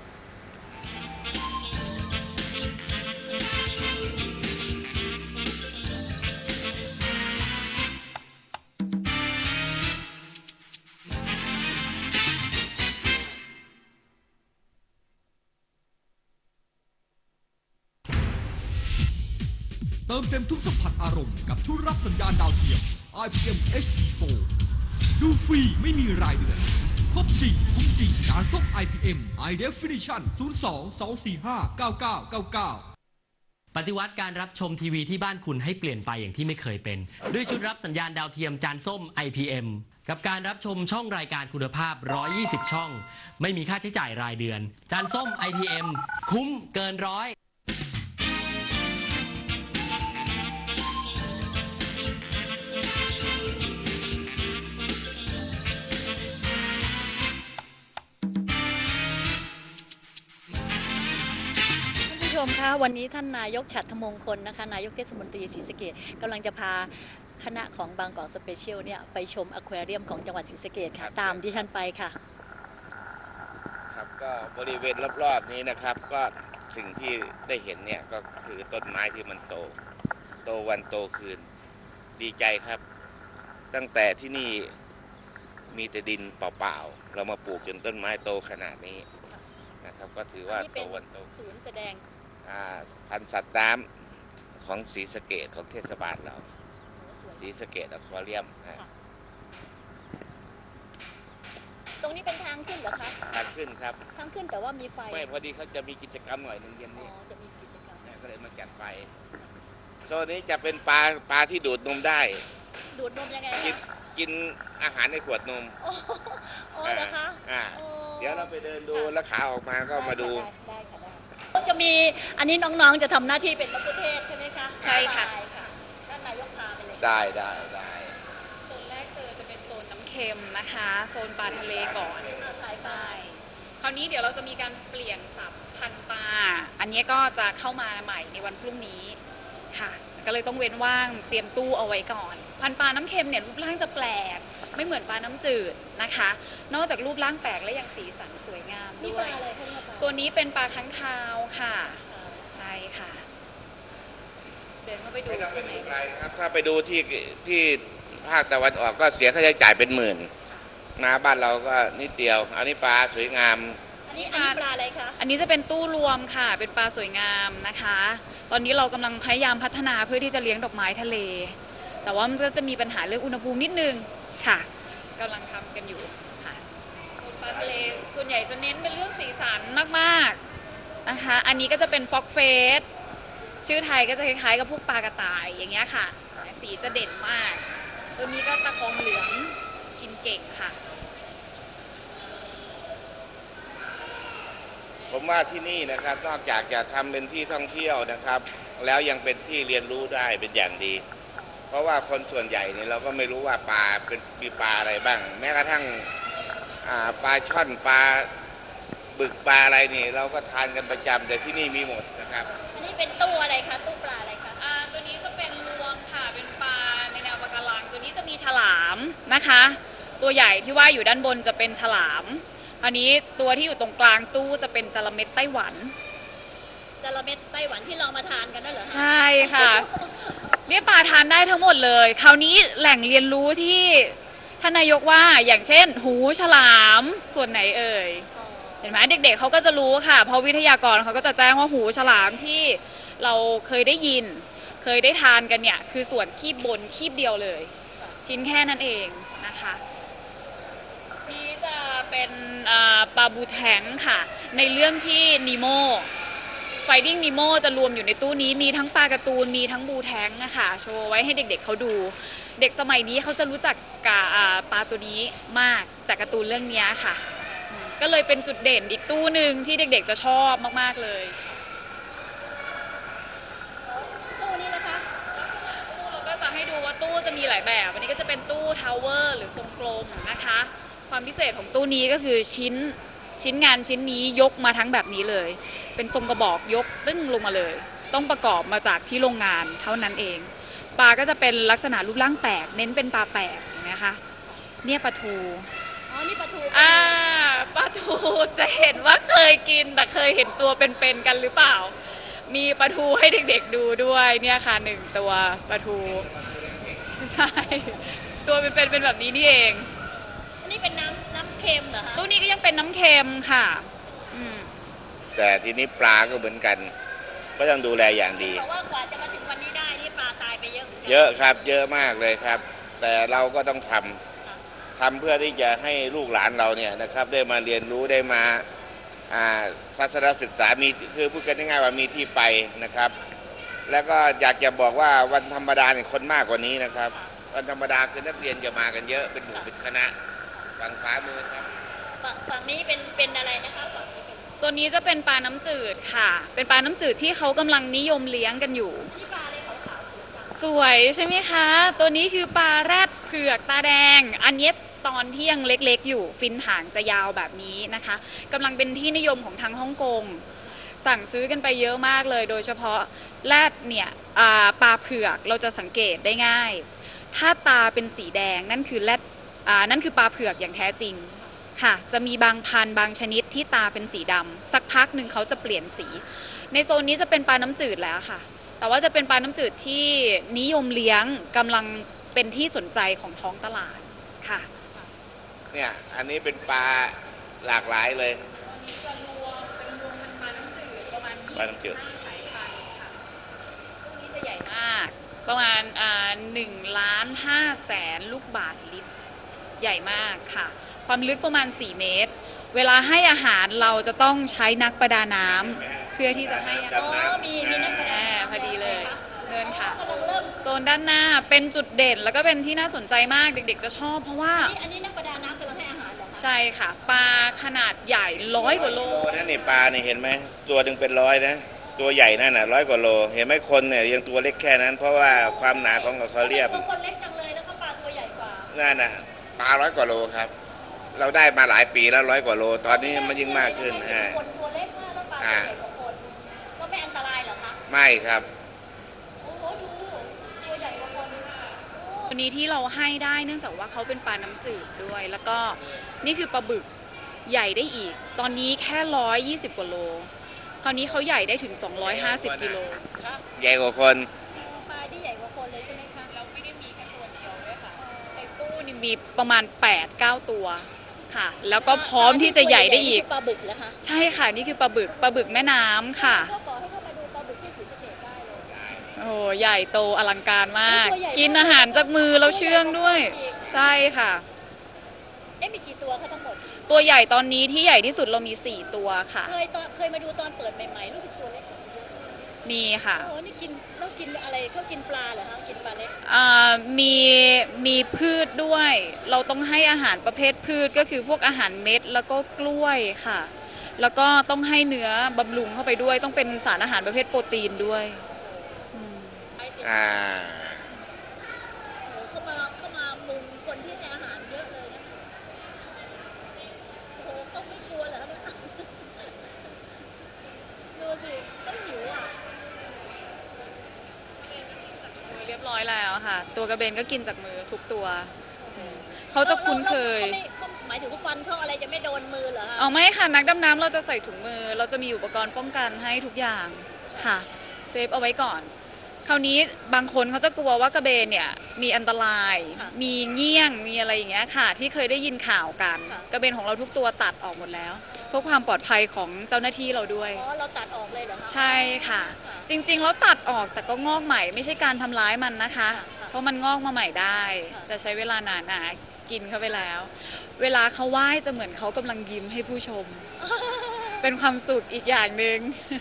เติมเต็มทุกสัมผัสอารมณ์กับทุกรับสัญญาณดาวเทียม ไอ พี เอ็ม เอช ดี Pro ดูฟรีไม่มีรายเดือนครบจริงคุ้มจริงการส่ง ไอ พี เอ็ม High Definition ศูนย์ สอง สอง สี่ ห้า เก้า เก้า เก้า เก้าปฏิวัติการรับชมทีวีที่บ้านคุณให้เปลี่ยนไปอย่างที่ไม่เคยเป็นด้วยชุดรับสัญญาณดาวเทียมจานส้ม ไอ พี เอ็ม กับการรับชมช่องรายการคุณภาพหนึ่งร้อยยี่สิบช่องไม่มีค่าใช้จ่ายรายเดือนจานส้ม ไอ พี เอ็ม คุ้มเกินร้อยผู้ชมคะวันนี้ท่านนายกฉัตรมงคลนะคะนายกเทศมนตรีศรีสะเกษกำลังจะพาคณะของบางกอกสเปเชียลเนี่ยไปชมอควาเรียมของจังหวัดศรีสะเกษค่ะตามดิฉันไปค่ะครับก็บริเวณรอบๆนี้นะครับก็สิ่งที่ได้เห็นเนี่ยก็คือต้นไม้ที่มันโตโตวันโตคืนดีใจครับตั้งแต่ที่นี่มีแต่ดินเปล่าๆเรามาปลูกจนต้นไม้โตขนาดนี้นะครับก็ถือว่าโตวันโตศูนย์แสดงพันธุ์สัตว์น้ำของศรีสะเกษของเทศบาลเราศรีสะเกษอควาเรียมตรงนี้เป็นทางขึ้นเหรอคะทางขึ้นครับทางขึ้นแต่ว่ามีไฟไม่พอดีเขาจะมีกิจกรรมหน่อยหนึ่งเย็นนี้จะมีกิจกรรมก็เลยมาจัดไฟโซนนี้จะเป็นปลาปลาที่ดูดนมได้ดูดนมยังไงกินกินอาหารในขวดนมโอ้เหรอคะเดี๋ยวเราไปเดินดูแล้วขาออกมาก็มาดูได้ค่ะได้จะมีอันนี้น้องๆจะทำหน้าที่เป็นมะกุเทศใช่ไหมคะใช่ค่ะท่านนายกพาไปเลยได้ได้ได้โซนแรกเจอจะเป็นโซนน้ำเค็มนะคะโซนปลาทะเลก่อนใช่คราวนี้เดี๋ยวเราจะมีการเปลี่ยนสับพันธุ์ปลาอันนี้ก็จะเข้ามาใหม่ในวันพรุ่งนี้ค่ะก็เลยต้องเว้นว่างเตรียมตู้เอาไว้ก่อนพันธุ์ปลาน้ำเค็มเนี่ยรูปร่างจะแปลกไม่เหมือนปลาน้ำจืดนะคะนอกจากรูปร่างแปลกและยังสีสันสวยงามด้วยตัวนี้เป็นปลาค้างคาวค่ะใช่ค่ะเดินเข้าไปดูไม่ต้องไปดูไกลครับถ้าไปดูที่ที่ภาคตะวันออกก็เสียค่าใช้จ่ายเป็นหมื่นนาบ้านเราก็นิดเดียวอันนี้ปลาสวยงามอันนี้ปลาอะไรคะอันนี้จะเป็นตู้รวมค่ะเป็นปลาสวยงามนะคะตอนนี้เรากำลังพยายามพัฒนาเพื่อที่จะเลี้ยงดอกไม้ทะเลแต่ว่ามันก็จะมีปัญหาเรื่องอุณหภูมินิดนึงค่ะกำลังทำกันอยู่ค่ะปลาทะเลส่วนใหญ่จะเน้นเป็นเรื่องสีสันมากๆนะคะอันนี้ก็จะเป็นฟ็อกเฟสชื่อไทยก็จะคล้ายๆกับพวกปลากระต่ายอย่างเงี้ยค่ะสีจะเด่นมากตัวนี้ก็ตะคองเหลืองกินเก่งค่ะผมว่าที่นี่นะครับนอกจากจะทำเป็นที่ท่องเที่ยวนะครับแล้วยังเป็นที่เรียนรู้ได้เป็นอย่างดีเพราะว่าคนส่วนใหญ่เนี่ยเราก็ไม่รู้ว่าปลาเป็นมีปลาอะไรบ้างแม้กระทั่งปลาช่อนปลาบึกปลาอะไรนี่เราก็ทานกันประจำแต่ที่นี่มีหมดนะครับอันนี้เป็นตู้อะไรคะตู้ปลาอะไรคะอ่าตัวนี้จะเป็นรวมค่ะเป็นปลาในแนวปะการังตัวนี้จะมีฉลามนะคะตัวใหญ่ที่ว่าอยู่ด้านบนจะเป็นฉลามอันนี้ตัวที่อยู่ตรงกลางตู้จะเป็นจระเม็ดไต้หวันจระเม็ดไต้หวันที่เรามาทานกันนั่นเหรอใช่ค่ะเนี่ยปลาทานได้ทั้งหมดเลยคราวนี้แหล่งเรียนรู้ที่ท่านนายกว่าอย่างเช่นหูฉลามส่วนไหนเอ่ยเห็นไหมเด็กๆเขาก็จะรู้ค่ะเพราะวิทยากรเขาก็จะแจ้งว่าหูฉลามที่เราเคยได้ยินเคยได้ทานกันเนี่ยคือส่วนคีบบนคีบเดียวเลยชิ้นแค่นั้นเองนะคะนี่จะเป็นปลาบูแทงค่ะในเรื่องที่นีโมFinding Nemo จะรวมอยู่ในตู้นี้มีทั้งปลาการ์ตูนมีทั้งบูแทงอะค่ะโชว์ไว้ให้เด็กๆเขาดูเด็กสมัยนี้เขาจะรู้จักกับปลาตัวนี้มากจากการ์ตูนเรื่องนี้ค่ะก็เลยเป็นจุดเด่นอีกตู้หนึ่งที่เด็กๆจะชอบมากๆเลยตู้นี้นะคะตู้เราก็จะให้ดูว่าตู้จะมีหลายแบบอันนี้ก็จะเป็นตู้ทาวเวอร์หรือทรงกลมนะคะความพิเศษของตู้นี้ก็คือชิ้นชิ้นงานชิ้นนี้ยกมาทั้งแบบนี้เลยเป็นทรงกระบอกยกตึ้งลงมาเลยต้องประกอบมาจากที่โรงงานเท่านั้นเองปลาก็จะเป็นลักษณะรูปร่างแปลกเน้นเป็นปลาแปลกนะคะเนี่ยปลาทูอ๋อนี่ปลาทูอ่าปลาทูจะเห็นว่าเคยกินแต่เคยเห็นตัวเป็นๆกันหรือเปล่ามีปลาทูให้เด็กๆดูด้วยเนี่ยค่ะหนึ่งตัวปลาทูใช่ตัวเป็นๆเป็นแบบนี้นี่เองอันนี้เป็นน้ำน้ำเค็มเหรอคะตู้นี้ก็ยังเป็นน้ำเค็มค่ะอืมแต่ทีนี้ปลาก็เหมือนกันก็ต้องดูแลอย่างดีเพราะว่ากว่าจะมาถึงวันนี้ได้นี่ปลาตายไปเยอะเยอะครับเยอะมากเลยครับแต่เราก็ต้องทำทำเพื่อที่จะให้ลูกหลานเราเนี่ยนะครับได้มาเรียนรู้ได้มาทัศนศึกษามีคือพูดกันง่ายๆว่ามีที่ไปนะครับแล้วก็อยากจะบอกว่าวันธรรมดาเนี่ยคนมากกว่านี้นะครับวันธรรมดาคือนักเรียนจะมากันเยอะเป็นหมู่เป็นคณะฝั่งขวามือครับฝั่งนี้เป็นเป็นอะไรนะคะโซนนี้จะเป็นปลาน้ำจืดค่ะเป็นปลาน้ำจืดที่เขากำลังนิยมเลี้ยงกันอยู่สวยใช่ไหมคะตัวนี้คือปลาแรดเผือกตาแดงอันนี้ตอนที่ยังเล็กๆอยู่ฟินหางจะยาวแบบนี้นะคะกำลังเป็นที่นิยมของทางฮ่องกงสั่งซื้อกันไปเยอะมากเลยโดยเฉพาะแรดเนี่ยปลาเผือกเราจะสังเกตได้ง่ายถ้าตาเป็นสีแดงนั่นคือแรดนั่นคือปลาเผือกอย่างแท้จริงค่ะจะมีบางพันธุ์บางชนิดที่ตาเป็นสีดำสักพักหนึ่งเขาจะเปลี่ยนสีในโซนนี้จะเป็นปลาน้ำจืดแล้วค่ะแต่ว่าจะเป็นปลาน้ำจืดที่นิยมเลี้ยงกำลังเป็นที่สนใจของท้องตลาดค่ะเนี่ยอันนี้เป็นปลาหลากหลายเลยตอนนี้จะรวมเป็นรวมเป็นปลาน้ำจืดประมาณยี่สิบห้าสายพันธุ์ค่ะตู้นี้จะใหญ่มากประมาณหนึ่งล้านห้าแสนลูกบาศก์ลิตรใหญ่มากค่ะความลึกประมาณสี่เมตรเวลาให้อาหารเราจะต้องใช้นักประดาน้ำเพื่อที่จะให้อาหารมีมีนักประดาพอดีเลยเดินค่ะโซนด้านหน้าเป็นจุดเด่นแล้วก็เป็นที่น่าสนใจมากเด็กๆจะชอบเพราะว่าอันนี้นักประดาน้ำกำลังให้อาหารเหรอใช่ค่ะปลาขนาดใหญ่ร้อยกว่าโลนั่นนี่ปลาเนี่ยเห็นไหมตัวหนึ่งเป็นร้อยนะตัวใหญ่นั่นน่ะร้อยกว่าโลเห็นไหมคนเนี่ยยังตัวเล็กแค่นั้นเพราะว่าความหนาของเขาเรียบคนเล็กจังเลยแล้วก็ปลาตัวใหญ่กว่านั่นน่ะปลาร้อยกว่าโลครับเราได้มาหลายปีแล้วร้อยกว่าโลตอนนี้มันยิ่งมากขึ้นฮะคนตัวเล็กมากแล้วปลาใหญ่กว่าคนก็ไม่อันตรายเหรอคะไม่ครับโอ้โหดูตัวใหญ่กว่าคนวันนี้ที่เราให้ได้เนื่องจากว่าเขาเป็นปลาน้ำจืดด้วยแล้วก็นี่คือปลาบึกใหญ่ได้อีกตอนนี้แค่ร้อยยี่สิบกว่าโลคราวนี้เขาใหญ่ได้ถึงสองร้อยห้าสิบกิโลใหญ่กว่าคนปลาที่ใหญ่กว่าคนเลยใช่ไหมคะเราไม่ได้มีแค่ตัวเดียวด้วยค่ะในตู้นี่มีประมาณ แปดเก้า ตัวค่ะแล้วก็พร้อมที่จะใหญ่ได้อีกปลาบึกเหรอคะใช่ค่ะนี่คือปลาบึกปลาบึกแม่น้ำค่ะก็ขอให้เข้ามาดูปลาบึกที่ศรีสะเกษได้เลยโอ้โหใหญ่โตอลังการมากกินอาหารจากมือเราเชื่องด้วยใช่ค่ะเอ๊ะมีกี่ตัวคะทั้งหมดตัวใหญ่ตอนนี้ที่ใหญ่ที่สุดเรามีสี่ตัวค่ะเคยตอนเคยมาดูตอนเปิดใหม่ๆรู้สึกตัวเล็กมีค่ะโอ้นี่กินแล้วกินอะไรเขากินปลาเหรอคะกินปลาเล็กอ่ามีมีพืชด้วยเราต้องให้อาหารประเภทพืชก็คือพวกอาหารเม็ดแล้วก็กล้วยค่ะแล้วก็ต้องให้เนื้อบำรุงเข้าไปด้วยต้องเป็นสารอาหารประเภทโปรตีนด้วยอ่าเข้ามาเข้ามามุงคนที่ให้อาหารเยอะเลยนะโอ้โหเขาไม่กลัวเหรอเนี่ยดูสิต้องหิวอ่ะเรียบร้อยแล้วค่ะตัวกระเบนก็กินจากมือทุกตัวเขาจะคุ้นเคยหมายถึงว่าฟันเขาอะไรจะไม่โดนมือเหรอคะอ๋อไม่ค่ะนักดำน้ำเราจะใส่ถุงมือเราจะมีอุปกรณ์ป้องกันให้ทุกอย่างค่ะเซฟเอาไว้ก่อนคราวนี้บางคนเขาจะกลัวว่ากระเบนเนี่ยมีอันตรายค่ะมีเงี้ยงมีอะไรอย่างเงี้ยค่ะ ที่เคยได้ยินข่าวกันค่ะกระเบนของเราทุกตัวตัดออกหมดแล้วเพื่อความปลอดภัยของเจ้าหน้าที่เราด้วยอ๋อเราตัดออกเลยเหรอคะใช่ค่ะ จริงๆแล้วตัดออกแต่ก็งอกใหม่ไม่ใช่การทำร้ายมันนะคะค่ะเพราะมันงอกมาใหม่ได้ค่ะแต่ใช้เวลานานนะกินเข้าไปแล้ว เวลาเขาไหว้จะเหมือนเขากำลังยิ้มให้ผู้ชม เป็นความสุขอีกอย่างหนึ่ง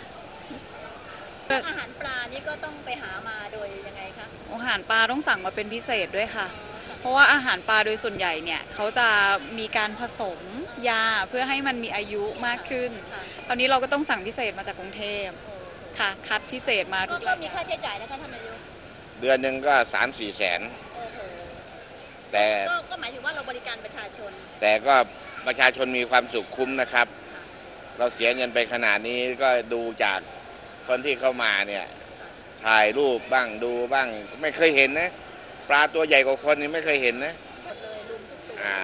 อาหารปลานี่ก็ต้องไปหามาโดยยังไงคะอาหารปลาต้องสั่งมาเป็นพิเศษด้วยค่ะ เพราะว่าอาหารปลาโดยส่วนใหญ่เนี่ยเขาจะมีการผสมยาเพื่อให้มันมีอายุมากขึ้นค่ะตอนนี้เราก็ต้องสั่งพิเศษมาจากกรุงเทพค่ะ คัดพิเศษมาก็ทุกก็รายมีกาค่าร ใช้จ่ายนะคะท่านนายกเดือนหนึ่งก็สามสี่แสนโอ้โหแต่ก็ก็หมายถึงว่าเราบริการประชาชนแต่ก็ประชาชนมีความสุขคุ้มนะครับ เราเสียเงินไปขนาดนี้ก็ดูจากคนที่เข้ามาเนี่ยถ่ายรูปบ้างดูบ้างไม่เคยเห็นนะปลาตัวใหญ่กว่าคนนี่ไม่เคยเห็นนะหมดเลยลุมทุกตัวอ่า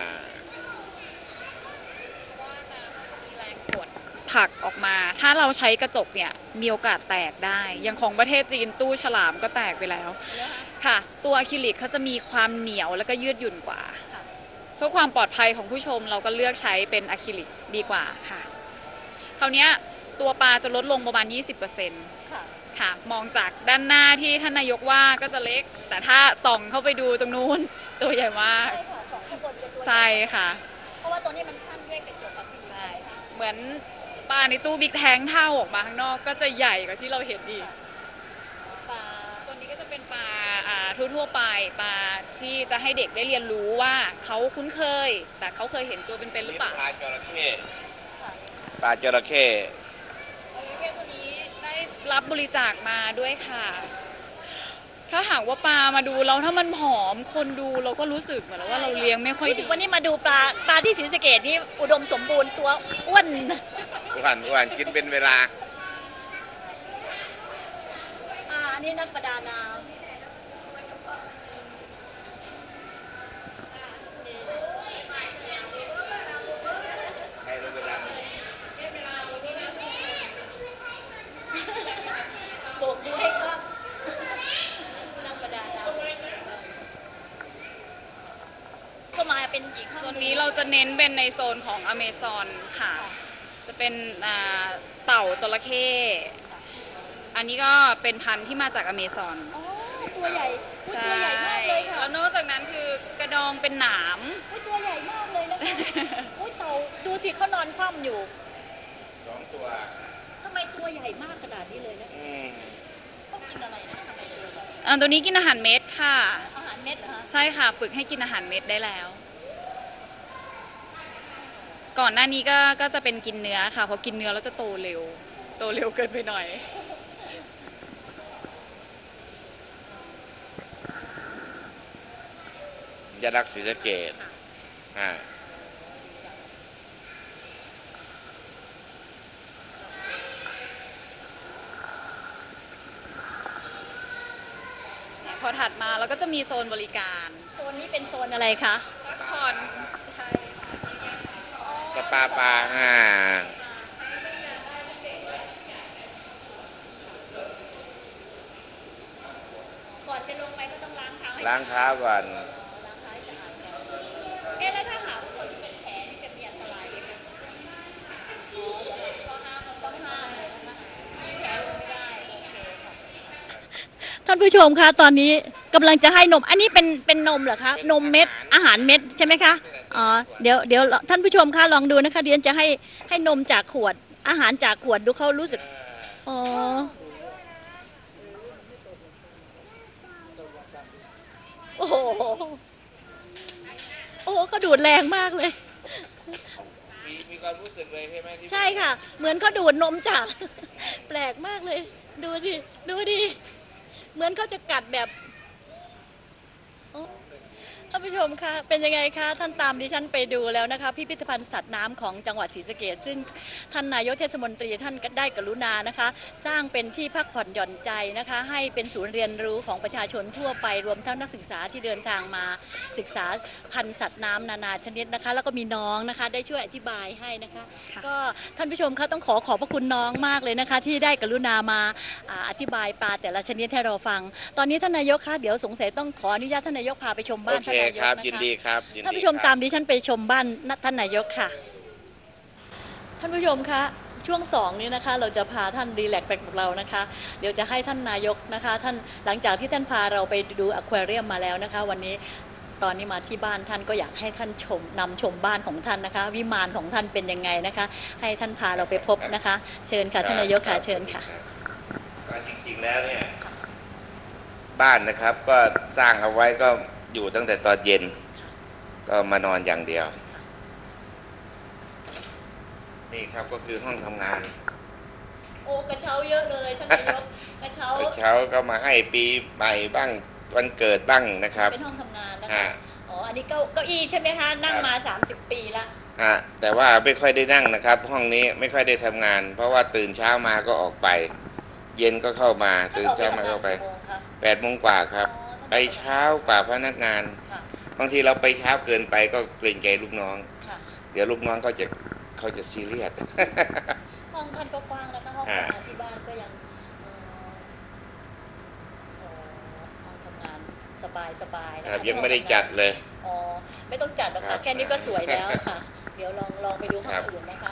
แรงกดผลักออกมา ถ้าเราใช้กระจกเนี่ยมีโอกาสแตกได้ อย่างของประเทศจีนตู้ฉลามก็แตกไปแล้ว ค่ะ ตัวอะคริลิกเขาจะมีความเหนียวแล้วก็ยืดหยุ่นกว่าค่ะเพื่อความปลอดภัยของผู้ชมเราก็เลือกใช้เป็นอะคริลิกดีกว่าค่ะ คราวเนี้ยตัวปลาจะลดลงประมาณ ยี่สิบเปอร์เซ็นต์ค่ะค่ะ มองจากด้านหน้าที่ท่านนายกว่าก็จะเล็ก แต่ถ้าส่องเข้าไปดูตรงนู้น ตัวใหญ่มากใช่ค่ะสองข้างบนเป็นตัวใช่ค่ะเพราะว่าตัวนี้มันขั้นด้วยกระจกอะพี่ใช่ เหมือนปลาในตู้บิ๊กแทงเท่าออกมาข้างนอกก็จะใหญ่กว่าที่เราเห็นอีกปลาตัวนี้ก็จะเป็นปลาอ่าทั่วๆไปปลาที่จะให้เด็กได้เรียนรู้ว่าเขาคุ้นเคย แต่เขาเคยเห็นตัวเป็นๆหรือเปล่าปลาจระเข้ค่ะปลาจระเข้จระเข้ตัวนี้ได้รับบริจาคมาด้วยค่ะ ถ้าหากว่าปลามาดูเราถ้ามันผอมคนดูเราก็รู้สึกเหมือนว่าเราเลี้ยงไม่ค่อยรู้ดีสึกวันนี้มาดูปลาปลาที่ศรีสะเกษนี่อุดมสมบูรณ์ตัวอ้วนอ้วนอ้วนกินเป็นเวลาอ่าอันนี้นักประดาน้ใครรู้เวลาำโบกมือให้กล้องนักประดาน้ำก็มาเป็นอีกข้างหส่วนงนี้เราจะเน้นเป็นในโซนของอเมซอนค่ะ จะเป็นอ่าเต่าจระเข้อันนี้ก็เป็นพันธุ์ที่มาจากอเมซอนอ๋อตัวใหญ่อุ๊ยตัวใหญ่มากเลยค่ะแล้วนอกจากนั้นคือกระดองเป็นหนามอุ๊ยตัวใหญ่มากเลยนะคะอุ้ยเต่าดูสิเขานอนคว่ำอยู่สองตัวทำไมตัวใหญ่มากขนาดนี้เลยนะอืมต้องกินอะไรนะทำไมตัวใหญ่อ่าตัวนี้กินอาหารเม็ดค่ะอาหารเม็ดเหรอคะใช่ค่ะ ฝึกให้กินอาหารเม็ดได้แล้ว ก่อนหน้านี้ก็ก็จะเป็นกินเนื้อค่ะเพราะกินเนื้อแล้วจะโตเร็ว โตเร็วเกินไปหน่อยจะรักศรีสะเกษอ่าพอถัดมาเราก็จะมีโซนบริการโซนนี้เป็นโซนอะไรคะพักผ่อนใช่แต่ปลาปลาอ่าก่อนจะลงไปก็ต้องล้างเท้าให้ล้างเท้าก่อนล้างเท้าให้สะอาดก่อนเอ๊ะแล้วถ้าหากว่าคนที่เป็นแผลนี่จะมีอันตรายไหมคะอ๋อต้องห้ามต้องห้ามเลยนะคะมีแผลลงไม่ได้โอเคค่ะท่านผู้ชมคะตอนนี้กำลังจะให้นม อันนี้เป็นเป็นนมเหรอคะนมเม็ดอาหารเม็ดใช่ไหมคะอ๋อเดี๋ยวเดี๋ยวท่านผู้ชมคะลองดูนะคะเดียนจะให้ให้นมจากขวด อาหารจากขวดดูเขารู้สึกอ๋อโอ้โหโอ้โหเขาดูดแรงมากเลยมีมีความรู้สึกเลยใช่ไหมที่ใช่ค่ะ เหมือนเขาดูดนมจาก แปลกมากเลย ดูสิดูดิเหมือนเขาจะกัดแบบโอ้ท่านผู้ชมคะเป็นยังไงคะท่านตามดิฉันไปดูแล้วนะคะพิพิธภัณฑ์สัตว์น้ำของจังหวัดศรีสะเกษซึ่งท่านนายกเทศมนตรีท่านก็ได้กรุณานะคะ สร้างเป็นที่พักผ่อนหย่อนใจนะคะ ให้เป็นศูนย์เรียนรู้ของประชาชนทั่วไปรวมทั้งนักศึกษาที่เดินทางมาศึกษาพันธุ์สัตว์น้ำนานาชนิดนะคะ แล้วก็มีน้องนะคะได้ช่วยอธิบายให้นะคะ ก็ท่านผู้ชมคะต้องขอขอบพระคุณน้องมากเลยนะคะ ที่ได้กรุณามาอ่าอธิบายปลาแต่ละชนิดให้เราฟัง ตอนนี้ท่านนายกคะเดี๋ยวสงสัยต้องขออนุญาตท่านนายกพาไปชมบ้านโอเคท่านนายกครับนะคะยินดีครับยินดีท่านผู้ชมครับตามดิฉันไปชมบ้านท่านนายกค่ะ ท่านผู้ชมคะช่วงสองนี้นะคะ เราจะพาท่านรีแลกซ์ไปกับเรานะคะ เดี๋ยวจะให้ท่านนายกนะคะ ท่านหลังจากที่ท่านพาเราไปดูอควาเรียมมาแล้วนะคะ วันนี้ตอนนี้มาที่บ้านท่านก็อยากให้ท่านชมนำชมบ้านของท่านนะคะ วิมานของท่านเป็นยังไงนะคะ ให้ท่านพาเราไปพบนะคะ เชิญค่ะท่านนายกค่ะเชิญค่ะก็จริงๆแล้วเนี่ยบ้านนะครับก็สร้างเอาไว้ก็อยู่ตั้งแต่ตอนเย็น ก็มานอนอย่างเดียว นี่ครับก็คือห้องทำงานโอ้กระเช้าเยอะเลยท่านนายกกระเช้าเมื่อเช้าก็มาให้ปีใหม่บ้างวันเกิดบ้างนะครับเป็นห้องทำงานนะคะอ่าอ๋ออันนี้เก้าเก้าอี้ใช่ไหมคะนั่งมาสามสิบปีละฮะแต่ว่าไม่ค่อยได้นั่งนะครับ ห้องนี้ไม่ค่อยได้ทำงาน เพราะว่าตื่นเช้ามาก็ออกไป เย็นก็เข้ามาตื่นเช้ามาก็ไปแปดโมงกว่าครับ ไปเช้ากว่าพนักงานค่ะบางทีเราไปเช้าเกินไปก็เกรงใจลูกน้องค่ะเดี๋ยวลูกน้องเขาจะเขาจะซีเรียสห้องท่านก็กว้างนะคะห้องอ่าทำงานที่บ้านก็ยังเอ่อเอ่อห้องทำงานสบายสบายๆนะครัคะบยังไม่ได้จัดเลยอ๋อไม่ต้องจัดหรอกครัค่ะบแค่นี้ก็สวยแล้วค่ะ เดี๋ยวลองลองไปดูห้อครังบอื่นนะคะ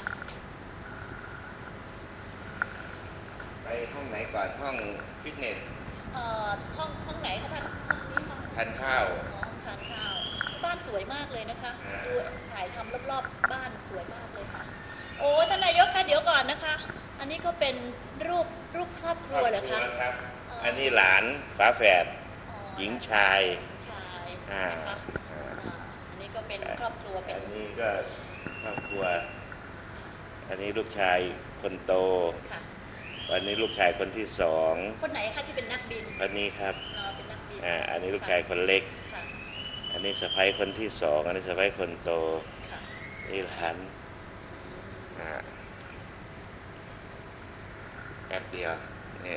ไปห้องไหนก่อนห้องฟิตเนสเอ่อห้องห้องไหนคะท่านห้องนี้ห้องทานข้าวอ๋อห้องทานข้าวบ้านสวยมากเลยนะคะอ่าดูถ่ายทำรอบๆบ้านสวยมากเลยค่ะ โอ้ท่านนายกคะเดี๋ยวก่อนนะคะ อันนี้ก็เป็นรูปรูปครอบครัวเหรอคะครับอ๋ออัอันนี้หลานฝาแฝดอ๋อหญิงชายชายอ่านะคะอ่าอ่าอันนี้ก็เป็นครอบครัวเป็อันนนี้ก็ครอบครัว อันนี้ลูกชายคนโตค่ะวันนี้ลูกชายคนที่สองคนไหนคะที่เป็นนักบินวันนี้ครับอ๋อเป็นนักบินอ่าอันนี้ลูกชายคนเล็กค่ะอันนี้สะใภ้คนที่สองอันนี้สะใภ้คนโตค่ะนี่หลานอ่าแป๊บเดียวนี่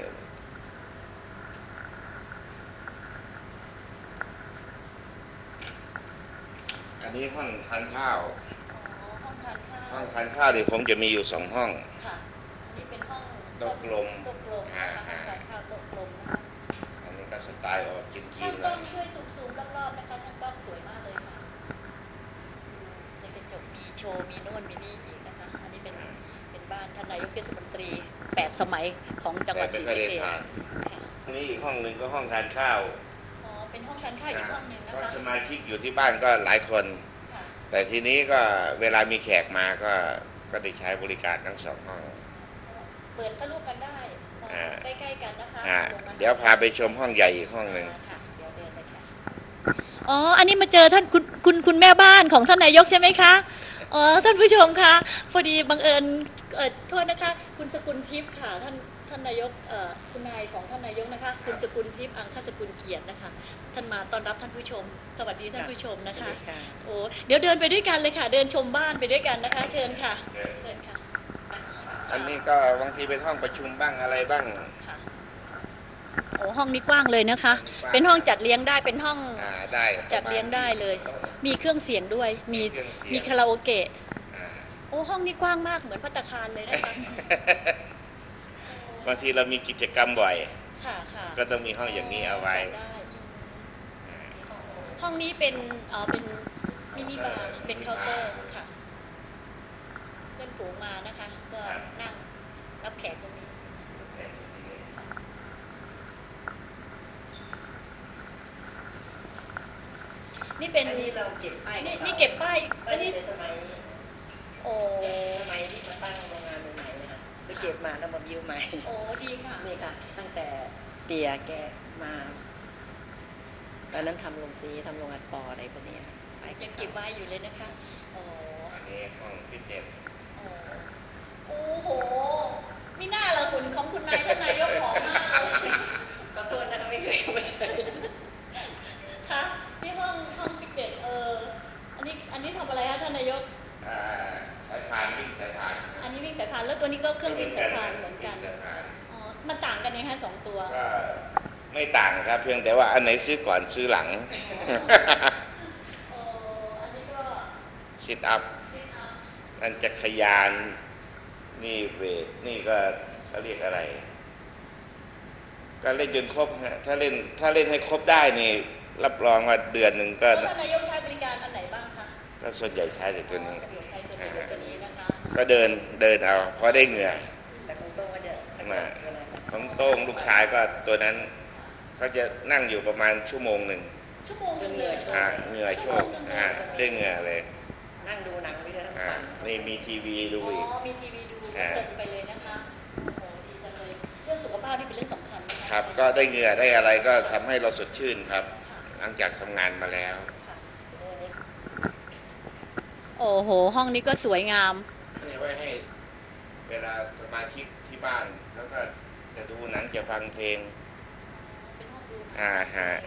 อันนี้ห้องทานข้าวอ๋อห้องทานข้าวห้องทานข้าวนี่ผมจะมีอยู่สองห้องค่ะอันนี้เป็นห้องโต๊ะกลมโต๊ะกลมนะคะห้องทานข้าวโต๊ะกลมนะคะอันนี้ก็สไตล์ออกกินกิช่างนกล้นะองช่วยซูมๆรอบๆนะคะช่างกล้องสวยมากเลยค่ะในกระจกมีโชว์มีโน่นมีนี่อีกนะคะ อันนี้เป็นเป็นบ้านท่านนายกเทศมนตรีแปดสมัยของจังหวัดศรีแต่สะไม่เกค่อยได้ษทานค่ะทีนี้อีกห้องหนึ่งก็ห้องทานข้าวอ๋อเป็นห้องทานข้าวอีกห้องหนึ่งนะก็คะสมาชิกอยู่ที่บ้านก็หลายคนค่ะแต่ทีนี้ก็เวลามีแขกมาก็ก็ได้ใช้บริการทั้งสองห้องเปิดทะลุกันได้อ่าใกล้ๆกันนะคะอ่าลงมาเดี๋ยวพาไปชมห้องใหญ่อีกห้องหนึ่งค่ะเดี๋ยวเดินไปค่ะอ๋ออันนี้มาเจอท่านคุณคุณคุณแม่บ้านของท่านนายกใช่ไหมคะอ๋อท่านผู้ชมคะพอดีบังเอิญเออโทษนะคะ คุณสกุลทิพย์ค่ะท่านท่านนายกเอ่อคุณนายของท่านนายกนะคะ คุณสกุลทิพย์อังคสกุลเกียรตินะคะท่านมาต้อนรับท่านผู้ชม สวัสดีท่านผู้ชมนะคะโอ้เดี๋ยวเดินไปด้วยกันเลยค่ะ เดินชมบ้านไปด้วยกันนะคะ เชิญค่ะเชิญค่ะอันนี้ก็บางทีเป็นห้องประชุมบ้างอะไรบ้างค่ะโอ้ห้องนี้กว้างเลยนะคะกว้างเป็นห้องจัดเลี้ยงได้เป็นห้องอ่าได้จัดเลี้ยงได้เลย มีเครื่องเสียงด้วย มีเครื่องเสียงมีคาราโอเกะอ่าโอ้ห้องนี้กว้างมากเหมือนภัตตาคารเลยนะคะบางทีเรามีกิจกรรมบ่อยค่ะค่ะก็ต้องมีห้องอย่างนี้เอาไว้จัดด้ห้องนี้เป็นเอ่อเป็นมินิบาร์เป็นเคาน์เตอร์ค่ะ เพื่อนฝูงมานะคะ ก็นั่งรับแขกตรงนี้ นี่เป็นอันนี้เราเก็บป้ายนี่ของรานี่เก็บป้ายอัอันนนี้นี้เป็นสมัยโอ้สมัยที่มาตั้งโรงงานใหม่ๆนะคะไปเก็บมาแล้วมาบิวใหม่โอ้ดีค่ะนี่ค่ะ ตั้งแต่เตียแกมา ตอนนั้นทำโรงสีทำโรงอัดปออะไรพวกเนี้ยไปยังเก็บไว้อยู่เลยนะคะโอ้อันนี้ห้องฟิตเนสโอ้โหไม่น่าละหุ่นของคุณนายท่านนายกของมากเลยก็โทษนะคะไม่เคยเอามาใช้ค่ะนี่ห้องห้องฟิตไงคะสองตัวก็ไม่ต่างครับ เพียงแต่ว่าอันไหนซื้อก่อนซื้อหลังโอ้อันนี้ก็ซิทอัพซิทอัพนั่นจักรยานนี่เวทนี่ก็เขาเรียกอะไร ก็เล่นจนครบฮะถ้าเล่นถ้าเล่นให้ครบได้นี่รับรองว่าเดือนหนึ่งก็แล้วท่านนายกใช้บริการอันไหนบ้างคะก็ส่วนใหญ่ใช้แต่ตัวนี้ใช้ตัวนี้ตัวนี้นะคะก็เดินเดินเอาพอได้เหงื่อแต่ของโต้งก็จะชักมาเกินอะไรนะของโต้งลูกชายก็ตัวนั้น ก็จะนั่งอยู่ประมาณชั่วโมงหนึ่งชั่วโมงหนึงเลยอ่าเหงื่อโชกอ่าได้เหงื่อเลยนั่งดูหนังไปด้วยทั้งอ่าวันนี่มีทีวีดูอ๋อีกอมีทีวีดูอ่าเพลินไปเลยนะคะโอ้ดีจังเลยเรื่องสุขภาพนี่เป็นเรื่องสำคัญนะคะครับก็ได้เหงื่อได้อะไรก็ทำให้เราสดชื่นครับค่ะหลังจากทำงานมาแล้วโอ้โหห้องนี้ก็สวยงามนี่ไว้ให้เวลาสมาชิกที่บ้าน แล้วก็จะดูหนังจะฟังเพลงเป็นห้องดูอ่าฮะ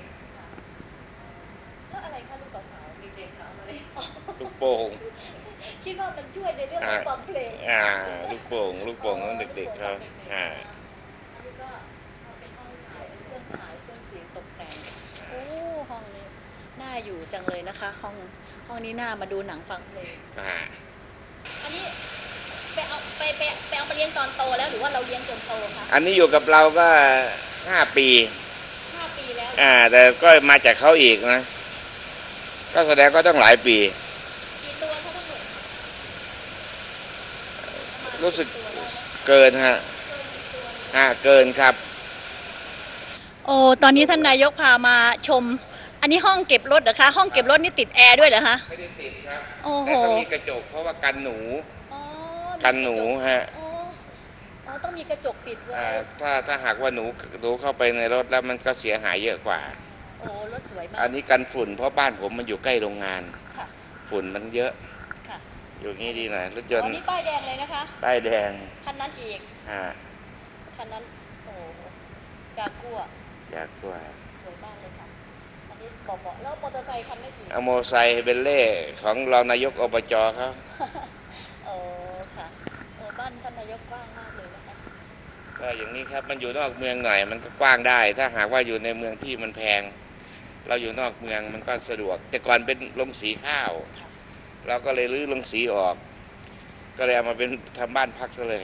แล้วอะไรคะลูกขาวๆเด็กๆเขาเอามาเลยลูกโป่งคิดว่ามันช่วยในเรื่องของฟังเพลงอ่าลูกโป่งลูกโป่งของเด็กๆเขาอ่าอันนี้ก็เป็นห้องฉายเครื่องฉายเครื่องเสียงตกแต่งโอ้ห้องนี้น่าอยู่จังเลยนะคะ ห้องห้องนี้น่ามาดูหนังฟังเพลงอ่าอันนี้ไปเอาไปไปไปเอามาเลี้ยงตอนโตแล้วหรือว่าเราเลี้ยงจนโตคะอันนี้อยู่กับเราก็ห้าปีห้าปีแล้วอ่าแต่ก็มาจากเขาอีกนะ ก็แสดงก็ต้องหลายปีกี่ตัวคะทั้งหมดรู้สึกประมาณกี่ตัวได้ไหมเกินฮะเกินกี่ตัวอ่าเกินครับโอ้ตอนนี้ท่านนายกพามาชม อันนี้ห้องเก็บรถเหรอคะห้องเก็บรถนี่ติดแอร์ด้วยเหรอคะไม่ได้ติดครับโอ้โหแต่ต้องมีกระจกเพราะว่ากันหนูอ๋อกันหนูฮะอ๋ออ๋อต้องมีกระจกปิดไว้อ่าถ้าถ้าหากว่าหนูหนูเข้าไปในรถแล้วมันก็เสียหายเยอะกว่าโอ้รถสวยมาอักนนี้กันฝุ่นเพราะบ้านผมมันอยู่ใกล้โรงงานค่ะฝุ่นมันเยอะค่ะอยู่งี้ดีหน่อยรถยนอ๋อต์นี่ป้ายแดงเลยนะคะป้ายแดงคันนั้นอีกอ่าคันนั้นโอ้จากัวอยากกว่าสวยมากเลยค่ะอันนี้เบาๆแล้วมอเตอร์ไซค์คันนี้อีกเอาโมอไซค์เบลเล่ของรองนายกอบจเขาโอ้ค่ะเออบ้านท่านนายกกว้างมากเลยนะคะก็อย่างนี้ครับมันอยู่นอกเมืองหน่อยมันก็กว้างได้ ถ้าหากว่าอยู่ในเมืองที่มันแพง เราอยู่นอกเมืองมันก็สะดวก แต่ก่อนเป็นโรงสีข้าว เราก็เลยรื้อโรงสีออก ก็เลยเอามาเป็นทำบ้านพักซะเลย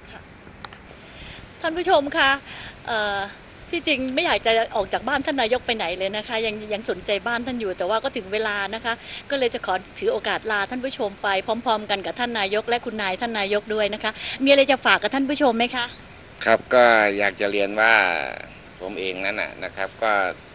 ท่านผู้ชมคะเอ่อที่จริงไม่อยากจะออกจากบ้านท่านนายกไปไหนเลยนะคะ ยังยังสนใจบ้านท่านอยู่ แต่ว่าก็ถึงเวลานะคะ ก็เลยจะขอถือโอกาสลาท่านผู้ชมไปพร้อม ๆ กันกับท่านนายกและคุณนายท่านนายกด้วยนะคะ มีอะไรจะฝากกับท่านผู้ชมไหมคะครับก็อยากจะเรียนว่าผมเองนั้นนะนะครับก็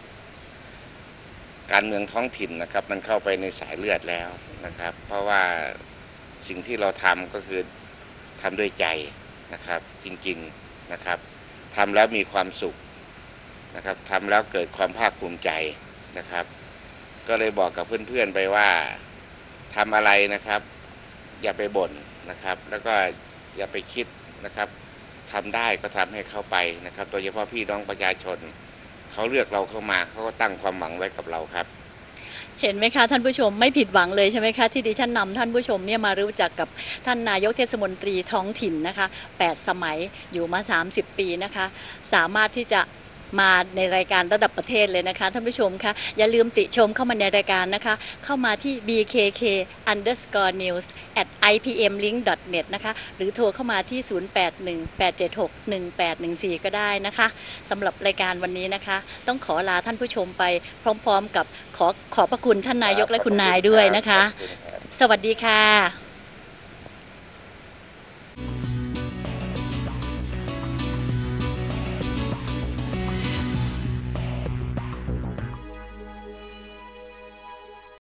การเมืองท้องถิ่นนะครับ มันเข้าไปในสายเลือดแล้วนะครับ เพราะว่าสิ่งที่เราทำก็คือทำด้วยใจนะครับ จริงๆนะครับทำแล้วมีความสุขนะครับทำแล้วเกิดความภาคภูมิใจนะครับ ก็เลยบอกกับเพื่อนๆไปว่าทำอะไรนะครับ อย่าไปบ่นนะครับ แล้วก็อย่าไปคิดนะครับทำได้ก็ทำให้เข้าไปนะครับ โดยเฉพาะพี่น้องประชาชนเขาเลือกเราเข้ามาเขาก็ตั้งความหวังไว้กับเราครับเห็นไหมคะท่านผู้ชมไม่ผิดหวังเลยใช่ไหมคะที่ดิฉันนำท่านผู้ชมเนี่ยมารู้จักกับท่านนายกเทศมนตรีท้องถิ่นนะคะแปดสมัยอยู่มาสามสิบปีนะคะสามารถที่จะมาในรายการระดับประเทศเลยนะคะท่านผู้ชมคะอย่าลืมติชมเข้ามาในรายการนะคะเข้ามาที่ บี เค เค underscore news at ไอ พี เอ็ม ลิงก์ ดอท เน็ต นะคะหรือโทรเข้ามาที่ ศูนย์ แปด หนึ่ง แปด เจ็ด หก หนึ่ง แปด หนึ่ง สี่ ก็ได้นะคะสำหรับรายการวันนี้นะคะ ต้องขอลาท่านผู้ชมไปพร้อมๆกับขอขอบพระคุณท่านนายกและคุณนายด้วยนะคะ สวัสดีค่ะ